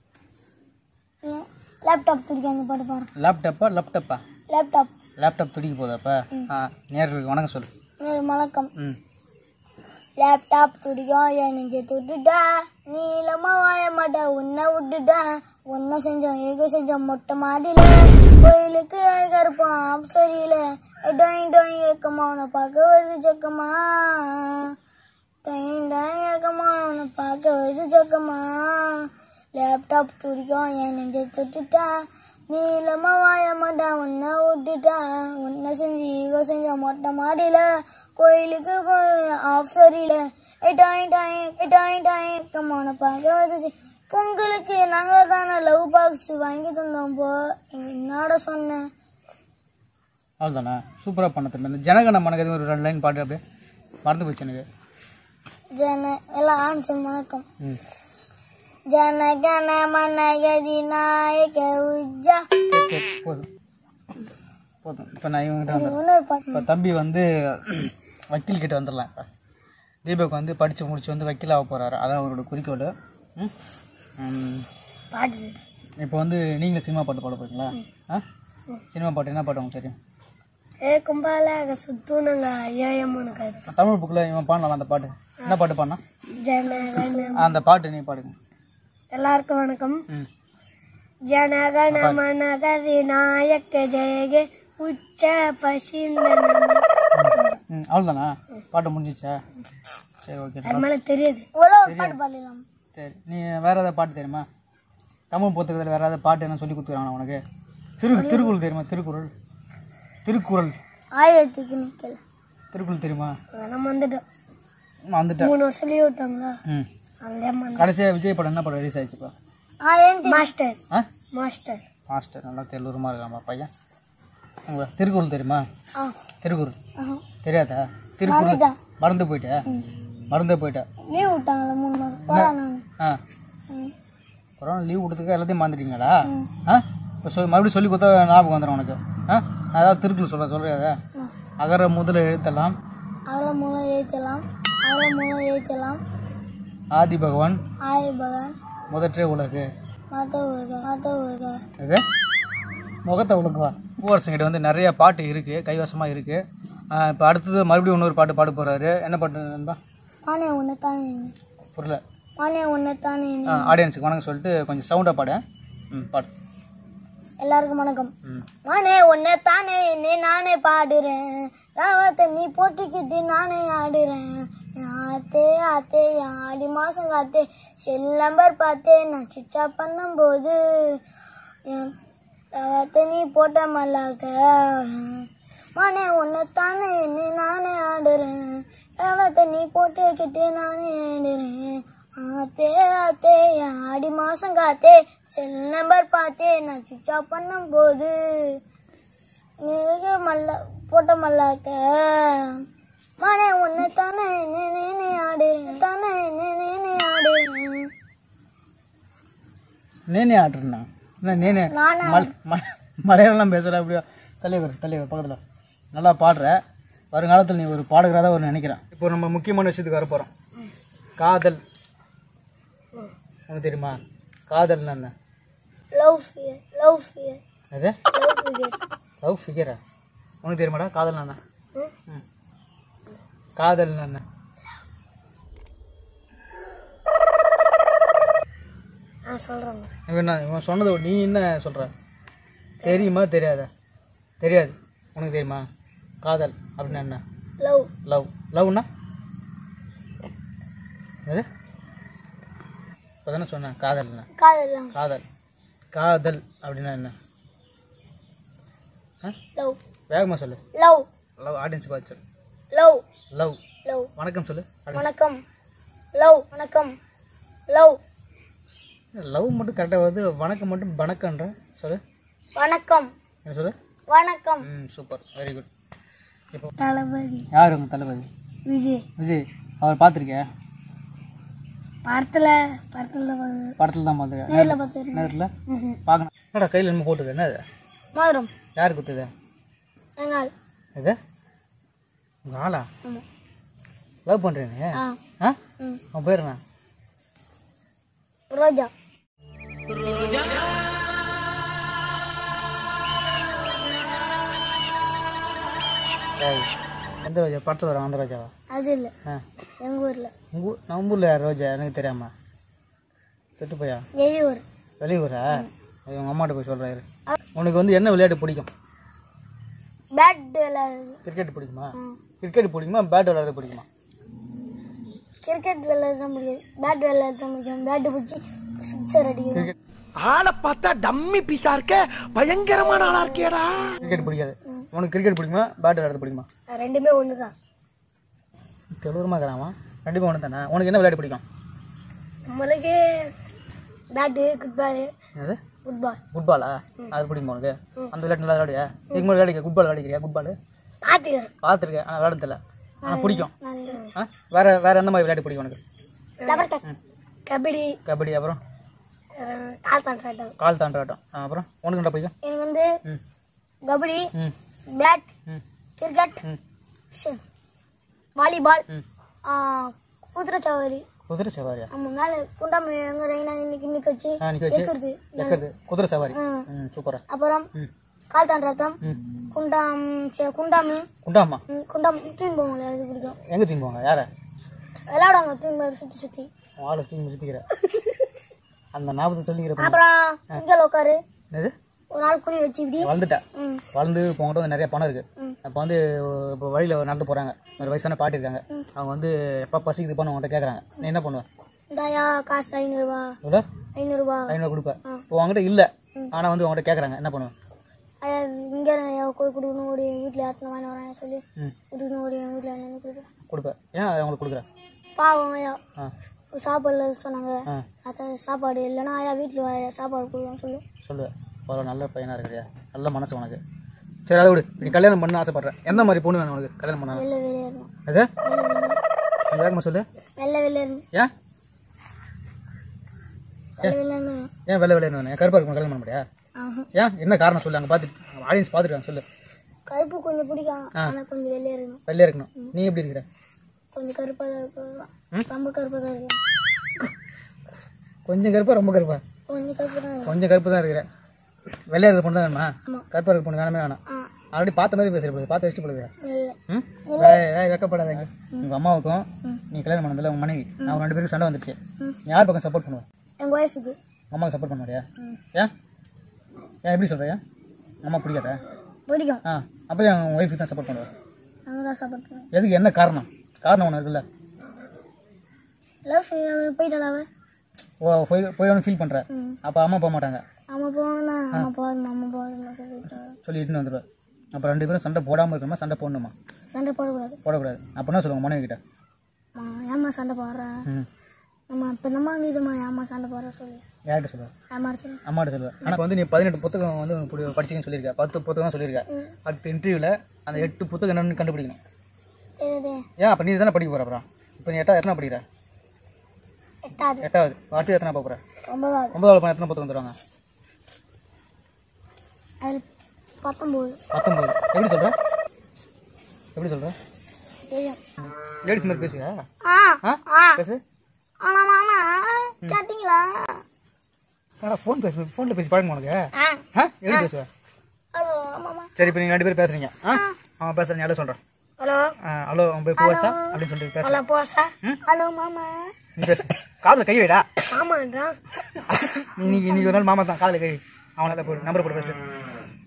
[SPEAKER 2] லேப்டாப் துடிக்க அந்த பாட்டு பாரு.
[SPEAKER 1] லேப்டாப்பா லேப்டாப்பா?
[SPEAKER 2] லேப்டாப்.
[SPEAKER 1] லேப்டாப் துடிக்க போதா? அப்போ நேர்களுக்கு வணக்கம் சொல்லு.
[SPEAKER 2] வணக்கம்.
[SPEAKER 1] ம்.
[SPEAKER 2] லேப்டாப் துடிக்கும் என் நெஞ்ச தொட்டுட்டா நீளமா வாய மாட்டா உன்னை விட்டுட்டா ஒன்ன செஞ்சோம் ஏக செஞ்சோம் மொட்டை மாடியில கோயிலுக்கு கருப்பான் சரியில டொயின் டொயின் ஏக்கமா உன்னை பார்க்க வருது சொக்கமா டொயின் டொயின் ஏக்கமா உன்னை பார்க்க வருது சொக்கமா. லேப்டாப் துடிக்கும் என் நெஞ்ச தொட்டுட்டா நீளமா வாய மாட்டா உன்னை விட்டுட்டா உன்னை செஞ்சு ஈகோ செஞ்ச மொட்டை மாடியில கோயிலுக்கு ஆஃப் சரியில டாயின் டாயின் டாயின் டாயின் கம்மான பார்க்க வந்துச்சு. பொங்கலுக்கு நாங்கள் தானே லவ் பாக்ஸ் வாங்கி தந்தோம் போ என்னோட சொன்னேன்.
[SPEAKER 1] அவ்வளோதானே? சூப்பராக பண்ண தம்பி. இந்த ஜனகன மனகதி ஒரு ரெண்டு லைன் பாட்டு அப்படியே மறந்து போச்சு எனக்கு.
[SPEAKER 2] ஜன எல்லாம் ஆன்சர் வணக்கம்.
[SPEAKER 1] ம்.
[SPEAKER 2] ஜனகன மனகதி நாயக உஜ்ஜா.
[SPEAKER 1] போதும் போதும். இப்போ நான் இவங்கிட்ட வந்து
[SPEAKER 2] இன்னொரு பாட்டு.
[SPEAKER 1] இப்போ தம்பி வந்து வக்கீல் கிட்ட வந்துடலாம். இப்போ தீபக் வந்து படித்து முடிச்சு வந்து வக்கீல் ஆக போகிறாரு. அதான் அவரோட குறிக்கோள்.
[SPEAKER 2] பாட்டு
[SPEAKER 1] இப்போ வந்து நீங்களும் சினிமா பாட்டு பாட போறீங்களா? ஆ சினிமா பாட்டு என்ன பாட்டு உங்களுக்கு தெரியும்?
[SPEAKER 2] ஏ கும்பால சுத்துனங்க ஐயாயிரம் கருத்து.
[SPEAKER 1] தமிழ் புக்கில் இவன் பாடலாம் அந்த பாட்டு. என்ன பாட்டு பாடினா?
[SPEAKER 2] ஜனகன.
[SPEAKER 1] அந்த பாட்டு நீ பாடுங்க.
[SPEAKER 2] எல்லாருக்கும் வணக்கம்.
[SPEAKER 1] ம்.
[SPEAKER 2] ஜனகன மனகதி நாயக்க ஜெயகே உச்ச பசிந்த.
[SPEAKER 1] ம் அவ்வளோதானா? பாட்டு முடிஞ்சிச்சா? சரி ஓகே.
[SPEAKER 2] தெரியாது. பாட்டு பாடலாம்.
[SPEAKER 1] சரி நீ வேற ஏதாவது பாட்டு தெரியுமா? தமிழ் புத்தகத்தில் வேற ஏதாவது பாட்டு என்ன சொல்லி கொடுத்துருக்காங்களா உனக்கு? திரு திருக்குறள் தெரியுமா? திருக்குறள் திருக்குறள்
[SPEAKER 2] ஆயிரத்துக்கு நிக்கல.
[SPEAKER 1] திருக்குறள் தெரியுமா?
[SPEAKER 2] நம்ம வந்துட்டோம்.
[SPEAKER 1] வந்துட்டேன்.
[SPEAKER 2] மூணு வருஷம் லீவ் விட்டாங்களா?
[SPEAKER 1] ம். கடைசியாக விஜய் படம் என்ன படம் ரிலீஸ் ஆயிடுச்சுப்பா?
[SPEAKER 2] மாஸ்டர்.
[SPEAKER 1] ஆ
[SPEAKER 2] மாஸ்டர்.
[SPEAKER 1] மாஸ்டர் நல்லா தெல்லூரமாக இருக்காமா பையன். உங்களுக்கு திருக்குறள் தெரியுமா? திருக்குறள் தெரியாதா? திருக்குறள் மறந்து போயிட்டேன். மறந்தே போயிட்டேன்.
[SPEAKER 2] லீவ் விட்டாங்களா மூணு மாதம்?
[SPEAKER 1] ஆ கொரோனா லீவ் கொடுத்துக்க எல்லாத்தையும் மறந்துட்டீங்களா? ஆ இப்போ சொல் மறுபடியும் சொல்லி கொடுத்தா ஞாபகம் வந்துடும் உனக்கு. ஆ நான் ஏதாவது திருக்குறள் சொல்ல சொல்கிறேன். அகர முதல எழுத்தலாம்
[SPEAKER 2] அகர மூலம் எழுத்தலாம் அகர மூலம் எழுத்தலாம்
[SPEAKER 1] ஆதி பகவான்
[SPEAKER 2] ஆதி பகவான்
[SPEAKER 1] முதற்றே உலகு
[SPEAKER 2] மாத்த உலக மாத்த உலக.
[SPEAKER 1] இது முகத்தை உலகுவா. பூவரசங்கிட்ட வந்து நிறைய பாட்டு இருக்குது, கைவசமாக இருக்குது. இப்போ அடுத்தது மறுபடியும் இன்னொரு பாட்டு பாட போகிறாரு. என்ன பாட்டு நண்பா?
[SPEAKER 2] மானே ஒன்று தானே.
[SPEAKER 1] புரியல.
[SPEAKER 2] மானே ஒன்று தானே.
[SPEAKER 1] ஆ ஆடியன்ஸுக்கு வணக்கம் சொல்லிட்டு கொஞ்சம் சவுண்டாக பாடு. ம் பாடு.
[SPEAKER 2] எல்லாருக்கும் வணக்கம்.
[SPEAKER 1] ம்.
[SPEAKER 2] மானே ஒன்று தானே என்னை நானே பாடுறேன் ராவத்தை நீ போட்டுக்கிட்டு நானே ஆடுறேன். ஆத்தே ஆத்தே ஆடி மாதம் காத்தே செல் நம்பர் பார்த்தே நான் சுவிட்ச் ஆஃப் பண்ணும்போது ராவத்தை நீ போட்ட மல்லாக்க. மானே ஒன்று தானே என்னை நானே ஆடுறேன் ராவத்தை நீ போட்டுக்கிட்டு நானே ஆடுறேன். ஆத்தே ஆத்தே ஆடி மாதம் காத்தே செல் நம்பர் பார்த்தே நான் சுவிட்ச் ஆஃப் பண்ணும்போது மல்ல போட்ட மல்லாக்க. மானே ஒன்று தானே என்ன நேனே ஆடுறேன் தானே என்ன நேனே ஆடுறேன்.
[SPEAKER 1] நேனே ஆடுறேண்ணா? என்ன நேனே மலையாளம் பேசுகிற? அப்படியா? தலைவர் தலைவர் பக்கத்தில் நல்லா பாடுற. வருங்காலத்தில் நீ ஒரு பாடுகிறதா ஒரு நினைக்கிறேன். இப்போ நம்ம முக்கியமான விஷயத்துக்கு வர போகிறோம். காதல் உனக்கு தெரியுமா? காதல்னா என்ன?
[SPEAKER 2] Love fear love fear.
[SPEAKER 1] அது
[SPEAKER 2] லவ் ஃபியர்
[SPEAKER 1] லவ் ஃபிகரா? உனக்கு தெரியுமாடா காதல்னா என்ன? ம் காதல்னா என்ன?
[SPEAKER 2] நான் சொல்கிறேன்.
[SPEAKER 1] இவன் என்ன இவன் சொன்னது நீ என்ன சொல்கிற? தெரியுமா தெரியாதா? தெரியாது. உனக்கு தெரியுமா? காதல் அப்படின்னா என்ன?
[SPEAKER 2] லவ்.
[SPEAKER 1] லவ் லவ்னா எது? இப்போ தானே சொன்னேன் காதல்னா.
[SPEAKER 2] காதல்.
[SPEAKER 1] காதல் காதல் அப்படின்னா என்ன?
[SPEAKER 2] லவ்.
[SPEAKER 1] வேகமாக சொல்லு.
[SPEAKER 2] லவ்.
[SPEAKER 1] லவ் ஆடியன்ஸ் பார்த்து சொல்லு.
[SPEAKER 2] லவ்.
[SPEAKER 1] லவ்.
[SPEAKER 2] லவ்.
[SPEAKER 1] வணக்கம் சொல்லு.
[SPEAKER 2] வணக்கம். லவ். வணக்கம். லவ்.
[SPEAKER 1] லவ் மட்டும் கரெக்டாக வருது, வணக்கம் மட்டும் வணக்கம்ன்ற சொல்லு.
[SPEAKER 2] வணக்கம்.
[SPEAKER 1] என்ன சொல்லு?
[SPEAKER 2] வணக்கம்.
[SPEAKER 1] ம் சூப்பர், வெரி குட். இப்போ
[SPEAKER 2] தளபதி.
[SPEAKER 1] யார் உங்கள் தளபதி?
[SPEAKER 2] விஜய்.
[SPEAKER 1] விஜய். அவர் பார்த்துருக்கியா?
[SPEAKER 2] படத்தில் படத்தில்
[SPEAKER 1] படத்தில் தான் பார்த்துருக்கேன்.
[SPEAKER 2] நேரில் பார்த்துருக்கேன்.
[SPEAKER 1] நேரில் பார்க்கணும். என்னடா கையில் என்ன போட்டுருக்க? என்ன இது?
[SPEAKER 2] மாறும்.
[SPEAKER 1] யார் குத்துது?
[SPEAKER 2] எங்கால்.
[SPEAKER 1] இது உங்கள் ஆளா?
[SPEAKER 2] ஆமாம்.
[SPEAKER 1] லவ் பண்ணுறீங்க?
[SPEAKER 2] ஆ.
[SPEAKER 1] ஆ
[SPEAKER 2] ம்.
[SPEAKER 1] அவன் பேர் என்ன?
[SPEAKER 2] ரோஜா.
[SPEAKER 1] எந்த ரோஜா? படத்தில் வரும் அந்த ரோஜாவா?
[SPEAKER 2] அது இல்லை.
[SPEAKER 1] ஆ
[SPEAKER 2] எங்கள் ஊரில்.
[SPEAKER 1] உங்கள் நம்ம ஊரில் யார் ரோஜா? எனக்கு தெரியாமா? கெட்டு போயா?
[SPEAKER 2] வெளியூர்.
[SPEAKER 1] வெளியூரா? உங்கள் அம்மாட்ட போய் சொல்கிறாரு. உனக்கு வந்து என்ன விளையாட்டு பிடிக்கும்?
[SPEAKER 2] பேட் விளையாடுறது.
[SPEAKER 1] கிரிக்கெட் பிடிக்குமா? கிரிக்கெட் பிடிக்குமா? பேட் விளையாடுறது பிடிக்குமா?
[SPEAKER 2] கிரிக்கெட் விளையாட தான் முடியாது, பேட் விளையாட தான் முடியும். பேட்டு பிடிச்சி சிக்ஸர் அடிக்கணும்.
[SPEAKER 3] ஆளை பார்த்தா டம்மி பீஸா இருக்க, பயங்கரமான ஆளா இருக்கேடா.
[SPEAKER 1] கிரிக்கெட் பிடிக்காது. உனக்கு கிரிக்கெட் பிடிக்குமா? பேட் விளையாடுறது பிடிக்குமா?
[SPEAKER 2] ரெண்டுமே ஒன்று தான்.
[SPEAKER 1] தெளிவமாக இருக்கிறாமா? ரெண்டுமே ஒன்று தானே. உனக்கு என்ன விளையாட்டு பிடிக்கும்?
[SPEAKER 2] நம்மளுக்கு பேட்டு, ஃபுட்பாலு.
[SPEAKER 1] என்னது?
[SPEAKER 2] ஃபுட்பால்.
[SPEAKER 1] ஃபுட்பாலா? அது பிடிக்குமா உனக்கு? அந்த விளையாட்டு நல்லா விளையாடுயா? இதுக்கு முன்னாடி விளையாடிக்க ஃபுட்பால் விளையாடிக்கிறியா? ஃபுட்பால்
[SPEAKER 2] பார்த்துக்கிறேன்.
[SPEAKER 1] பார்த்துருக்கேன், ஆனால் விளையாடுறதில்ல. ஆனால் பிடிக்கும்.
[SPEAKER 2] நல்லது.
[SPEAKER 1] ஆ வேற வேற எந்த மாதிரி விளையாட்டு பிடிக்கும் உனக்கு?
[SPEAKER 2] லெவர் டக், கபடி,
[SPEAKER 1] கபடி. அப்புறம்
[SPEAKER 2] கால் தாண்டாட்டம்.
[SPEAKER 1] கால் தாண்டாட்டம். அப்புறம் உனக்கு என்ன பிடிக்கும்?
[SPEAKER 2] எனக்கு வந்து
[SPEAKER 1] ம்
[SPEAKER 2] கபடி,
[SPEAKER 1] ம்
[SPEAKER 2] பேட்,
[SPEAKER 1] ம்
[SPEAKER 2] கிரிக்கெட்,
[SPEAKER 1] ம்
[SPEAKER 2] வாலிபால்,
[SPEAKER 1] ம்
[SPEAKER 2] குதிரை சவாரி.
[SPEAKER 1] குதிரை சவாரியா?
[SPEAKER 2] நம்ம மேலே குண்டாம எங்க ரெய்னா இன்னைக்கு இன்னைக்கு வச்சு
[SPEAKER 1] ஆ நிற்க வச்சு
[SPEAKER 2] ஏற்கிறது.
[SPEAKER 1] எக்கிறது குதிரை சவாரி.
[SPEAKER 2] ம்.
[SPEAKER 1] ம் சூப்பரா.
[SPEAKER 2] அப்புறம்
[SPEAKER 1] ம்
[SPEAKER 2] கால் தாண்டாட்டம்,
[SPEAKER 1] ம்
[SPEAKER 2] குண்டாம் சே- குண்டாமு,
[SPEAKER 1] குண்டாமா?
[SPEAKER 2] ம், குண்டாம் தூண் போவாங்களே, அது பிடிக்கும்.
[SPEAKER 1] எங்கே தூங்கி போங்க? யாரை?
[SPEAKER 2] விளையாடுவாங்க தூண் மாதிரி சுற்றி சுற்றி.
[SPEAKER 1] ஆளை தூங்கி சுற்றிக்கிற அந்த ஞாபகத்தை சொல்லிக்கிற பொண்ணு.
[SPEAKER 2] அப்புறம் திங்கள் உட்காரு.
[SPEAKER 1] என்னது?
[SPEAKER 2] ஒரு நாள் குழி வச்சு இப்படி.
[SPEAKER 1] வளர்ந்துட்டேன்.
[SPEAKER 2] ம்.
[SPEAKER 1] வளர்ந்து இப்போ உங்கள்கிட்ட வந்து நிறைய பணம் இருக்குது.
[SPEAKER 2] ம்.
[SPEAKER 1] அப்போ வந்து இப்போ வழியில் நடந்து போகிறாங்க, ஒரு வயசான பாட்டி இருக்காங்க. அவங்க வந்து எப்போ பசிக்குது பண்ண உங்கள்கிட்ட கேட்குறாங்க, நீ என்ன பண்ணுவேன்?
[SPEAKER 2] இந்தாயா காசு ஐநூறுரூவா.
[SPEAKER 1] இவ்வளோ
[SPEAKER 2] ஐநூறுரூவா.
[SPEAKER 1] ஐநூறு கொடுப்பேன். இப்போ உங்கள்கிட்ட இல்லை, ஆனால் வந்து உங்கள்கிட்ட கேட்குறாங்க, என்ன பண்ணுவேன்?
[SPEAKER 2] இங்கே கோயில் கொடுக்கணும், ஒரு வீட்டில் யாத்திரை வாங்கி வராங்க சொல்லி
[SPEAKER 1] ம்
[SPEAKER 2] கொடுக்கணும், ஒரு வீட்டில் என்ன கொடுக்குறேன்.
[SPEAKER 1] கொடுப்பேன். ஏன் அதை அவங்களுக்கு கொடுக்குறேன்?
[SPEAKER 2] பாவம் ஐயா,
[SPEAKER 1] ஆ
[SPEAKER 2] சாப்பாடுல சொன்னாங்க.
[SPEAKER 1] ஆ
[SPEAKER 2] அதான் சாப்பாடு இல்லைன்னா ஐயா வீட்டில் சாப்பாடு கொடுக்கணும்னு சொல்லி
[SPEAKER 1] சொல்லுவேன். அவ்வளோ நல்ல பையனாக இருக்கிறியா, நல்ல மனசு உனக்கு. சரி அதை விடு, நீ கல்யாணம் பண்ண ஆசைப்பட்றேன். எந்த மாதிரி பொண்ணு வேணும் உனக்கு கல்யாணம் பண்ண?
[SPEAKER 2] வெள்ளை வெளியே இருக்கணும்.
[SPEAKER 1] அது வேகமாக சொல்லு.
[SPEAKER 2] வெள்ளை வெளியே இருக்கணும்.
[SPEAKER 1] ஏன்
[SPEAKER 2] வெள்ளை வெளியே இருக்கணும்.
[SPEAKER 1] ஏன் வெள்ளை வெள்ளைன்னு வேணும்? கருப்பாக இருக்கணும் கல்யாணம் பண்ண முடியா?
[SPEAKER 2] ஆஹா.
[SPEAKER 1] ஏன் என்ன காரணம் சொல்லு, அங்கே பார்த்துட்டு ஆடியன்ஸ் பார்த்துருக்காங்க, சொல்லு.
[SPEAKER 2] கருப்பு கொஞ்சம் பிடிக்கும், ஆனால் கொஞ்சம் வெள்ளையா இருக்கணும்.
[SPEAKER 1] வெள்ளையா இருக்கணும். நீ எப்படி இருக்கிற?
[SPEAKER 2] கொஞ்சம் கருப்பாக தான் இருக்கும், ரொம்ப கருப்பாக தான் இருக்கும்.
[SPEAKER 1] கொஞ்சம் கருப்பா ரொம்ப கருப்பா?
[SPEAKER 2] கொஞ்சம் கருப்பு தான் இருக்கும்.
[SPEAKER 1] கொஞ்சம் கருப்பு தான் இருக்கிற. வெள்ளையா இருக்க பொண்ணு தான் வேணுமா?
[SPEAKER 2] ஆமாம்.
[SPEAKER 1] கருப்பா இருக்க பொண்ணு வேணாமே வேணாம்.
[SPEAKER 2] ஆ
[SPEAKER 1] ஆல்ரெடி பார்த்த மாதிரி பேசுறது, பார்த்து வச்சுட்டு போடுது.
[SPEAKER 2] இல்லை.
[SPEAKER 1] ம் ஏய் வெக்கப்படாதீங்க. உங்கள் அம்மாவுக்கும் நீ கல்யாணம் பண்ணதில்ல, உங்கள் மனைவி, அவங்க ரெண்டு பேருக்கு சண்டை வந்துருச்சு. யார் பக்கம் சப்போர்ட் பண்ணுவேன்?
[SPEAKER 2] எங்கள் ஒய்ஃபுக்கு.
[SPEAKER 1] அம்மாவுக்கு சப்போர்ட் பண்ண மாட்டியா? ஏன் ஏன் எப்படி சொல்கிறியா? அம்மா பிடிக்காதா?
[SPEAKER 2] பிடிக்கும்.
[SPEAKER 1] ஆ அப்போ என் ஒய்ஃபுக்கு தான் சப்போர்ட் பண்ணுவேன்.
[SPEAKER 2] நாங்கள் தான் சாப்பாடு பண்ணுவோம்.
[SPEAKER 1] எதுக்கு, என்ன காரணம்? காரணம் ஒன்று இருக்குல்ல.
[SPEAKER 2] லவ் போயிட்டாலாவே.
[SPEAKER 1] ஓ போய் போய் ஃபீல் பண்ணுற.
[SPEAKER 2] ம்.
[SPEAKER 1] அப்போ அம்மா போக மாட்டாங்க.
[SPEAKER 2] அம்மா போவாங்கன்னா அம்மா போகாது, அம்மா போகாதுன்னு சொல்லிட்டு
[SPEAKER 1] சொல்லி இட்டுன்னு வந்துடுவேன். அப்போ ரெண்டு பேரும் சண்டை போடாமல் இருக்கணுமா, சண்டை போடணுமா?
[SPEAKER 2] சண்டை போடக்கூடாது.
[SPEAKER 1] போடக்கூடாது. அப்படின்னா சொல்லுவாங்க மனைவி கிட்ட.
[SPEAKER 2] ஏம்மா சண்டை போடுறேன்,
[SPEAKER 1] ம்
[SPEAKER 2] நம்ம இப்போ நம்ம வீதம்மா ஏம்மா சண்டை போடுற சொல்லி
[SPEAKER 1] யார்கிட்ட சொல்லுவேன்?
[SPEAKER 2] ஏமா சொல்லி
[SPEAKER 1] அம்மாட்ட சொல்லுவேன். ஆனால் வந்து நீ பதினெட்டு புத்தகம் வந்து இப்படி படிச்சிங்கன்னு சொல்லியிருக்க, பத்து புத்தகம் சொல்லியிருக்க. அடுத்த இன்டர்வியூவில் அந்த எட்டு புத்தகம் என்னன்னு கண்டுபிடிக்கணும்.
[SPEAKER 2] சரி.
[SPEAKER 1] ஏன் அப்போ நீ தானே படிக்க போகிற? அப்புறம் இப்போ நீ எட்டாவது எத்தனை படிக்கிற?
[SPEAKER 2] எட்டாவது.
[SPEAKER 1] எட்டாவது. அடுத்து எத்தனை போகிற?
[SPEAKER 2] ஒன்பதாவது.
[SPEAKER 1] ஒன்பதாவது பண்ண எத்தனை புத்தகம் தருவாங்க?
[SPEAKER 2] அது பத்தொம்போது.
[SPEAKER 1] பத்தொம்பது. எப்படி சொல்கிற? எப்படி சொல்கிற?
[SPEAKER 2] தெரியும்.
[SPEAKER 1] லேடிஸ் மாதிரி பேசுவியா?
[SPEAKER 2] ஆ
[SPEAKER 1] ஆ
[SPEAKER 2] ஆ
[SPEAKER 1] பேசு.
[SPEAKER 2] ஆனா மாமா சாட்டிங்களா?
[SPEAKER 1] ஆனால் ஃபோன் பேசு, ஃபோனில் பேசி பழக்கம் உனக்கு.
[SPEAKER 2] ஆ
[SPEAKER 1] ஆ எப்படி பேசுவேன்?
[SPEAKER 2] ஹலோ மாமா.
[SPEAKER 1] சரி இப்போ நீங்கள் ரெண்டு பேரும் பேசுகிறீங்க. ஆ அவன் பேசுகிறேன், ஹலோ சொல்கிறேன்.
[SPEAKER 2] ஹலோ
[SPEAKER 1] ஹலோ அவன் போய் போச்சா அப்படின்னு சொல்லிட்டு பேச.
[SPEAKER 2] ஹலோ போசா. ஹலோ மாமா.
[SPEAKER 1] நீ பேசு. காதில் கை வைடா.
[SPEAKER 2] ஆமான்றா.
[SPEAKER 1] நீ இன்னைக்கு இன்னைக்கு ஒரு நாள் மாமா தான், காதில் கை. அவனால் போய் நம்பர் போட்டு பேசு.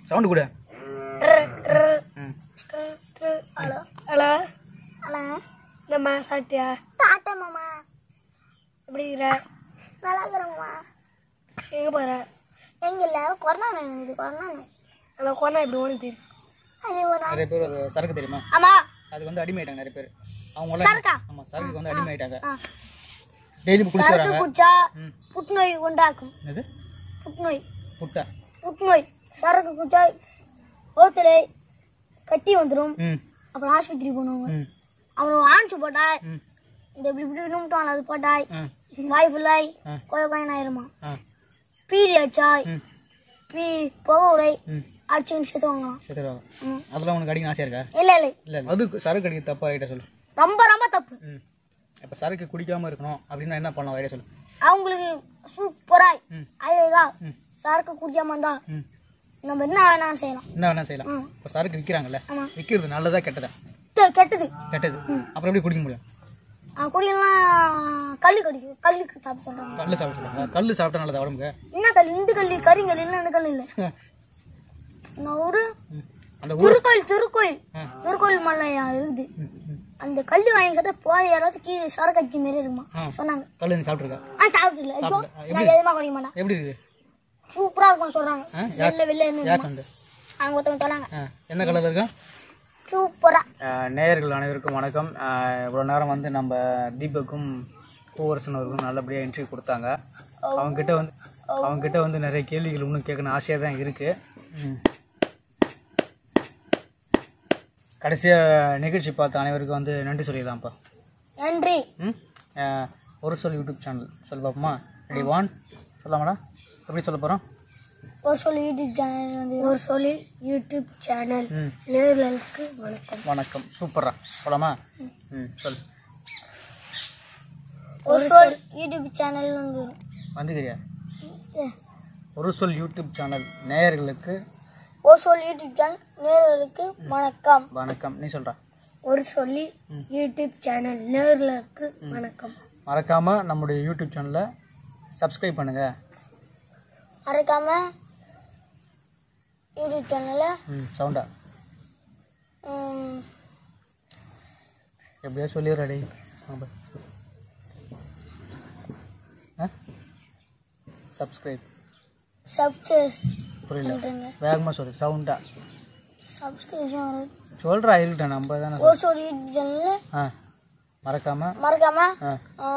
[SPEAKER 1] சவுண்டு கூட. ம்
[SPEAKER 2] ஹலோ ஹலோ ஹலோ நம்ம சாப்பிட்டியா? சாப்பிட்டேன் மாமா. எப்படி இருக்கிற? நல்லா இருக்கிறேம்மா. எங்கே போகிற? எங்கே இல்லை, கொரோனா இது கொரோனா. அந்த கொரோனா எப்படி ஓடி தெரியும்? அது ஒரு
[SPEAKER 1] நிறைய பேர் அது சரக்கு தெரியுமா?
[SPEAKER 2] ஆமாம்,
[SPEAKER 1] அதுக்கு வந்து அடிமை ஆயிட்டாங்க நிறைய பேர். அவங்க ஆமாம் சரக்குக்கு வந்து அடிமை ஆயிட்டாங்க. டெய்லி குடிச்சு
[SPEAKER 2] சரக்கு
[SPEAKER 1] வராங்க.
[SPEAKER 2] குடிச்சா புற்றுநோய் உண்டாக்கும்.
[SPEAKER 1] என்னது
[SPEAKER 2] புற்றுநோய்?
[SPEAKER 1] புட்டா
[SPEAKER 2] புற்றுநோய். சரக்கு குடிச்சா ஓத்துல கட்டி வந்துடும்.
[SPEAKER 1] ம்
[SPEAKER 2] அப்புறம் ஆஸ்பத்திரி போனவங்க.
[SPEAKER 1] ம்
[SPEAKER 2] அப்புறம் ஆணிச்சு போட்டாய்,
[SPEAKER 1] ம்
[SPEAKER 2] இந்த இப்படி இப்படி விட்டுவாங்க, அது போட்டாய்
[SPEAKER 1] ம்
[SPEAKER 2] வாய் ஃபுல்லாய்
[SPEAKER 1] ஆ.
[SPEAKER 2] கோய கோயன் ஆயிருமா.
[SPEAKER 1] ஆ
[SPEAKER 2] பீடி அடிச்சாய்,
[SPEAKER 1] ம்
[SPEAKER 2] பீ புகை உடை
[SPEAKER 1] ம்
[SPEAKER 2] அடிச்சுன்னு செத்துவாங்களாம்.
[SPEAKER 1] செத்துருவாங்க.
[SPEAKER 2] ம்.
[SPEAKER 1] அதெல்லாம் உனக்கு அடிக்க ஆசையா இருக்கா?
[SPEAKER 2] இல்லை இல்லை,
[SPEAKER 1] இல்லை இல்லை அது சரக்கு அடிக்க தப்பா ஐடியா சொல்லு.
[SPEAKER 2] ரொம்ப ரொம்ப தப்பு.
[SPEAKER 1] ம் இப்போ சரக்கு குடிக்காம இருக்கணும் அப்படின்னா என்ன பண்ணலாம் ஐடியா சொல்லு.
[SPEAKER 2] அவங்களுக்கு சூப்பராய்
[SPEAKER 1] ம்
[SPEAKER 2] அழகா
[SPEAKER 1] ம்
[SPEAKER 2] சரக்கு குடிக்காம இருந்தா
[SPEAKER 1] ம்
[SPEAKER 2] நம்ம என்ன வேணாலும் செய்யலாம்.
[SPEAKER 1] என்ன வேணா செய்யலாம்.
[SPEAKER 2] ம்.
[SPEAKER 1] இப்போ சரக்கு விற்கிறாங்கல்ல,
[SPEAKER 2] ஆமா.
[SPEAKER 1] விற்கிறது நல்லதா கெட்டதா?
[SPEAKER 2] தெ- கெட்டது.
[SPEAKER 1] கெட்டது. அப்புறம் எப்படி குடிக்க முடியும்?
[SPEAKER 2] அவன் குடிக்கலாம் கல்லு கடிக்கும், கல்லுக்கு சாப்பிட சொல்றாங்க.
[SPEAKER 1] கல்லு சாப்பிட சொல்றாங்க. கல்லு சாப்பிட்டா நல்லதா உடம்புக்கு?
[SPEAKER 2] என்ன கல்? இந்த கல்லு கறிங்கல் இல்லை, அந்த கல் இல்லை. நான் ஒரு
[SPEAKER 1] ம். அந்த ஊர்
[SPEAKER 2] திருக்கோயில் திருக்கோயில்
[SPEAKER 1] ஆ.
[SPEAKER 2] திருக்கோயில் மலையா இருக்குது.
[SPEAKER 1] ம், ம்.
[SPEAKER 2] அந்த கல்லு வாங்கி சாப்பிட்டா போதை யாராவது கீழே சரக்கு அடிச்ச மாரி இருக்குமா
[SPEAKER 1] ஆ.
[SPEAKER 2] சொன்னாங்க.
[SPEAKER 1] கல்லு நீ சாப்பிட்ருக்கா?
[SPEAKER 2] ஆ சாப்பிடல. இப்போ
[SPEAKER 1] சாப்பிடல.
[SPEAKER 2] நான் எதுவுமா குடிக்க மாட்டேன்.
[SPEAKER 1] எப்படி இருக்குது?
[SPEAKER 2] சூப்பரா இருக்கும் சொல்றாங்க.
[SPEAKER 1] ஆ? யார்
[SPEAKER 2] வெளில வெளில இருந்து
[SPEAKER 1] யார் சொன்னது?
[SPEAKER 2] அவங்க ஒருத்தவங்க சொன்னாங்க
[SPEAKER 1] ஆ என்ன கலர் இருக்கா?
[SPEAKER 2] சூப்பரா.
[SPEAKER 1] நேயர்கள் அனைவருக்கும் வணக்கம். இவ்வளோ நேரம் வந்து நம்ம தீபக்கும் பூவரசன் அவர்களும் நல்லபடியாக இன்டர்வியூ கொடுத்தாங்க. அவங்ககிட்ட வந்து அவங்ககிட்ட வந்து நிறைய கேள்விகள் இன்னும் கேட்கணும் ஆசையாக தான் இருக்குது. கடைசியாக நிகழ்ச்சி பார்த்த அனைவருக்கும் வந்து நன்றி சொல்லிடலாம்ப்பா.
[SPEAKER 2] நன்றி.
[SPEAKER 1] ம் ஒரு சொல் யூடியூப் சேனல் சொல்ல பார்ப்போமா? ரெடி ஒன் சொல்லாமடா. எப்படி சொல்ல போகிறோம்?
[SPEAKER 2] ஒரு சொல்லி யூடியூப் சேனல் வந்து ஒரு சொல்லி யூடியூப் சேனல்
[SPEAKER 1] ம்
[SPEAKER 2] நேயர்களுக்கு வணக்கம்.
[SPEAKER 1] வணக்கம். சூப்பரா சொல்லலாமா? ம் சொல்.
[SPEAKER 2] ஒரு சொல் யூடியூப் சேனல் வந்து
[SPEAKER 1] வந்துக்கிறியா? ஒரு சொல் யூடியூப் சேனல் நேயர்களுக்கு
[SPEAKER 2] ஒரு சொல் யூடியூப் சேனல் நேயர்களுக்கு வணக்கம்.
[SPEAKER 1] வணக்கம். நீ சொல்கிறா.
[SPEAKER 2] ஒரு சொல்லி யூடியூப் சேனல் நேயர்களுக்கு வணக்கம்.
[SPEAKER 1] மறக்காமல் நம்முடைய யூடியூப் சேனலை சப்ஸ்கிரைப் பண்ணுங்கள்.
[SPEAKER 2] மறக்காம யூடியூப் சேனலை
[SPEAKER 1] ம் சவுண்டா எப்படியா சொல்லிடுறாடி. சப்ஸ்கிரைப்
[SPEAKER 2] சப்ஸ்கிரைப்
[SPEAKER 1] புரியல,
[SPEAKER 2] பண்ணுங்க.
[SPEAKER 1] வேகமாக சொல்லு. சவுண்டா
[SPEAKER 2] சப்ஸ்கிரைப்
[SPEAKER 1] சொல்கிறா. இருக்கட்டும், நம்ம தானே.
[SPEAKER 2] ஒரு சொல்லி யூடியூப் சேனல்
[SPEAKER 1] ஆ மறக்காமல்
[SPEAKER 2] மறக்காம
[SPEAKER 1] ஆ
[SPEAKER 2] ஆ,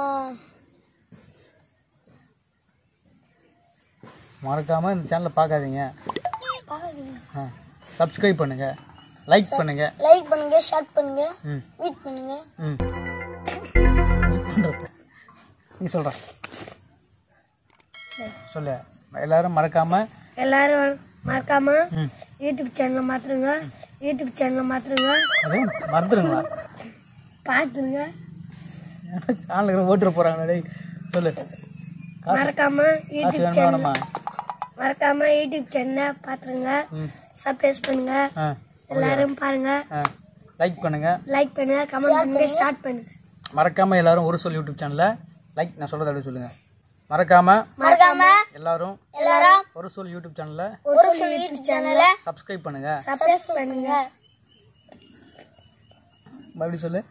[SPEAKER 1] மறக்காமல் இந்த சேனலை பார்க்காதீங்க.
[SPEAKER 2] பாருங்க.
[SPEAKER 1] ஆ சப்ஸ்கிரைப் பண்ணுங்கள், லைக் பண்ணுங்கள்.
[SPEAKER 2] லைக் பண்ணுங்க, ஷேர் பண்ணுங்க,
[SPEAKER 1] ம்
[SPEAKER 2] மீட் பண்ணுங்க.
[SPEAKER 1] ம் பண்ணுறது நீ சொல்கிற சொல்லு. எல்லாரும் மறக்காமல்
[SPEAKER 2] எல்லாரும் மறக்காம
[SPEAKER 1] ம்
[SPEAKER 2] யூடியூப் சேனலை மாத்துருங்க. யூடியூப் சேனலை மாத்துருங்க,
[SPEAKER 1] அதுவும் மறந்துடுங்களா?
[SPEAKER 2] பாத்துருங்க.
[SPEAKER 1] சேனலுக்கு ஓட்டுற போகிறாங்க. டேய் சொல்லு. காசு
[SPEAKER 2] மறக்காம
[SPEAKER 1] காசு
[SPEAKER 2] யூடியூப்
[SPEAKER 1] வேணுமா
[SPEAKER 2] சேனல்
[SPEAKER 1] வேணாமா?
[SPEAKER 2] மறக்காம யூடியூப் சேனலை பாத்துருங்க.
[SPEAKER 1] ம்
[SPEAKER 2] சப்ஸ்கிரைப் பண்ணுங்க.
[SPEAKER 1] ஆ
[SPEAKER 2] எல்லாரும் பாருங்க,
[SPEAKER 1] ஆ லைக் பண்ணுங்கள்.
[SPEAKER 2] லைக் பண்ணுங்க, கமெண்ட் பண்ணுங்க, ஸ்டார்ட் பண்ணுங்க.
[SPEAKER 1] மறக்காமல் எல்லாரும் ஒரு சொல் யூடியூப் சேனலை லைக் நான் சொல்கிறத அப்படி சொல்லுங்கள். மறக்காமல்
[SPEAKER 2] மறக்காம
[SPEAKER 1] எல்லாரும்
[SPEAKER 2] எல்லாரும்
[SPEAKER 1] ஒரு சொல் யூடியூப் சேனலை
[SPEAKER 2] ஒரு சொல்லி யூடியூப் சேனலை
[SPEAKER 1] சப்ஸ்கிரைப் பண்ணுங்கள்.
[SPEAKER 2] சப்ஸ்கிரைப் பண்ணுங்க.
[SPEAKER 1] மறுபடியும் சொல்லு.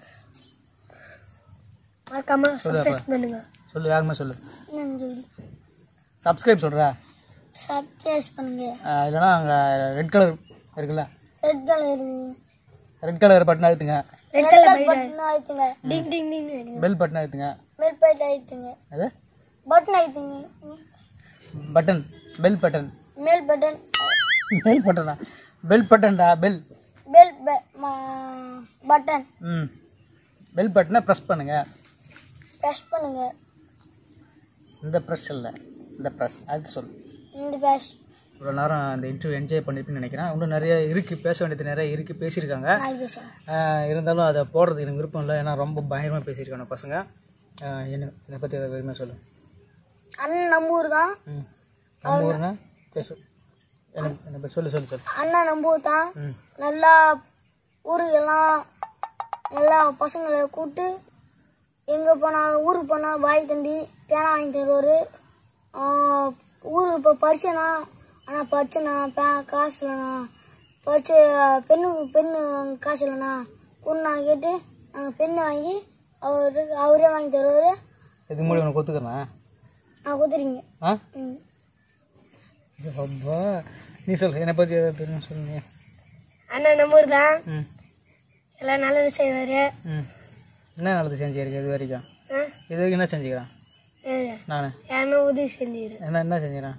[SPEAKER 2] மறக்காம
[SPEAKER 1] சொல்லு
[SPEAKER 2] சப்ஸ்கிரைப் பண்ணுங்க.
[SPEAKER 1] சொல்லு வேகமாக சொல்லு.
[SPEAKER 2] நன்றி.
[SPEAKER 1] சப்ஸ்கிரைப் சொல்கிறா.
[SPEAKER 2] சப்ஸ்கிரைப் பண்ணுங்க.
[SPEAKER 1] இல்லைனா அங்கே ரெட் கலர் இருக்குல்ல,
[SPEAKER 2] red colour
[SPEAKER 1] red colour button அழுத்துங்க.
[SPEAKER 2] ரெட் கலர் பட்டன் அழுத்துங்க. டிங் டிங் டிங் அடிங்க.
[SPEAKER 1] பெல் பட்டன் அழுத்துங்க.
[SPEAKER 2] பெல் பட்டன் அழுத்துங்க.
[SPEAKER 1] அது
[SPEAKER 2] பட்டன் அழுத்துங்க.
[SPEAKER 1] பட்டன் பெல் பட்டன்
[SPEAKER 2] மேல் பட்டன்
[SPEAKER 1] பெல் பட்டனா? பெல் பட்டன்டா. பெல்
[SPEAKER 2] பெல் பட்டன்
[SPEAKER 1] ம் பெல் பட்டனை ப்ரெஸ் பண்ணுங்க.
[SPEAKER 2] பிரஸ் பண்ணுங்க.
[SPEAKER 1] இந்த ப்ரெஸ் இல்லை, இந்த ப்ரெஸ் அடுத்து சொல்.
[SPEAKER 2] இந்த பிரஸ்.
[SPEAKER 1] இவ்வளோ நேரம் அந்த இன்டர்வியூ என்ஜாய் பண்ணிருப்பேன்னு நினைக்கிறேன். இன்னும் நிறைய இருக்குது, பேச வேண்டியது நிறைய இருக்குது, பேசியிருக்காங்க.
[SPEAKER 2] நான் பேசுறேன்.
[SPEAKER 1] ஆஹ் இருந்தாலும் அதை போடுறது எனக்கு விருப்பம் இல்லை. ஏன்னா ரொம்ப பயங்கரமாக பேசியிருக்காங்க பசங்க. ஆஹ் என்ன என்னை பற்றி அதை விரும்ப சொல்லு.
[SPEAKER 2] அண்ணன் நம்ம ஊர் தான்.
[SPEAKER 1] ம் நம்ம ஊருங்க சரி சொல். எனக்கு என்னை பற்றி சொல்லு சொல்லு சொல்லு.
[SPEAKER 2] அண்ணன் நம்ம ஊர் தான்.
[SPEAKER 1] ம்
[SPEAKER 2] நல்லா ஊருக்கெல்லாம் நல்லா பசங்களை கூப்பிட்டு எங்கே போனால் ஊருக்கு போனால் பாய் தம்பி பேனா வாங்கி தருவார். ஊருக்கு இப்போ பரிசனா ஆனால் படிச்சுண்ணா பே காசு இல்லைண்ணா படிச்சு பெண்ணு பெண்ணு காசு இல்லைண்ணா ஒன்று கேட்டு நாங்கள் பெண்ணு வாங்கி அவரு அவரே வாங்கி தருவார்.
[SPEAKER 1] இதுக்கு முன்னாடி உனக்கு கொடுத்துக்கிறேன்.
[SPEAKER 2] ஆ கொடுத்துறீங்க.
[SPEAKER 1] ஆ
[SPEAKER 2] ம்
[SPEAKER 1] அப்பா நீ சொல், என்னை பற்றி எதாவது தெரியும் சொல்லுங்க.
[SPEAKER 2] அண்ணா நம்பர் தான்.
[SPEAKER 1] ம்
[SPEAKER 2] எல்லாம் நல்லது செய்வார்.
[SPEAKER 1] ம் என்ன நல்லது செஞ்சுருக்கேன் இது வரைக்கும்? இது வரைக்கும் என்ன செஞ்சுக்கிறேன் நான்?
[SPEAKER 2] என்ன உதவி செஞ்சுக்கிறேன்?
[SPEAKER 1] என்ன என்ன செஞ்சுக்கிறேன்?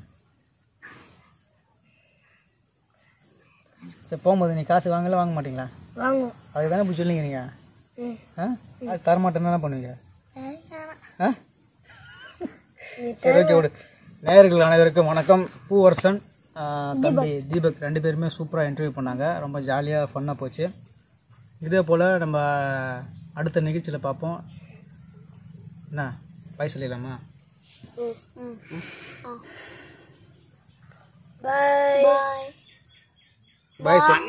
[SPEAKER 1] சரி போகும்போது நீ காசு வாங்கல வாங்க மாட்டீங்களா?
[SPEAKER 2] வாங்குவோம்.
[SPEAKER 1] அதுக்கு தானே இப்படி சொல்லிக்கிறீங்க. ஆ அது தரமாட்டேன்னு என்ன பண்ணுவீங்க? ஆ சரி ஓகே விடு. நேயர்கள் அனைவருக்கும் வணக்கம். பூவரசன் தம்பி தீபக் ரெண்டு பேருமே சூப்பராக இன்டர்வியூ பண்ணாங்க. ரொம்ப ஜாலியாக ஃபன்னாக போச்சு. இதே போல் நம்ம அடுத்த நிகழ்ச்சியில் பார்ப்போம். என்ன பாய் சொல்லிடலாமா?
[SPEAKER 2] பாய்
[SPEAKER 1] பாய் சொல்.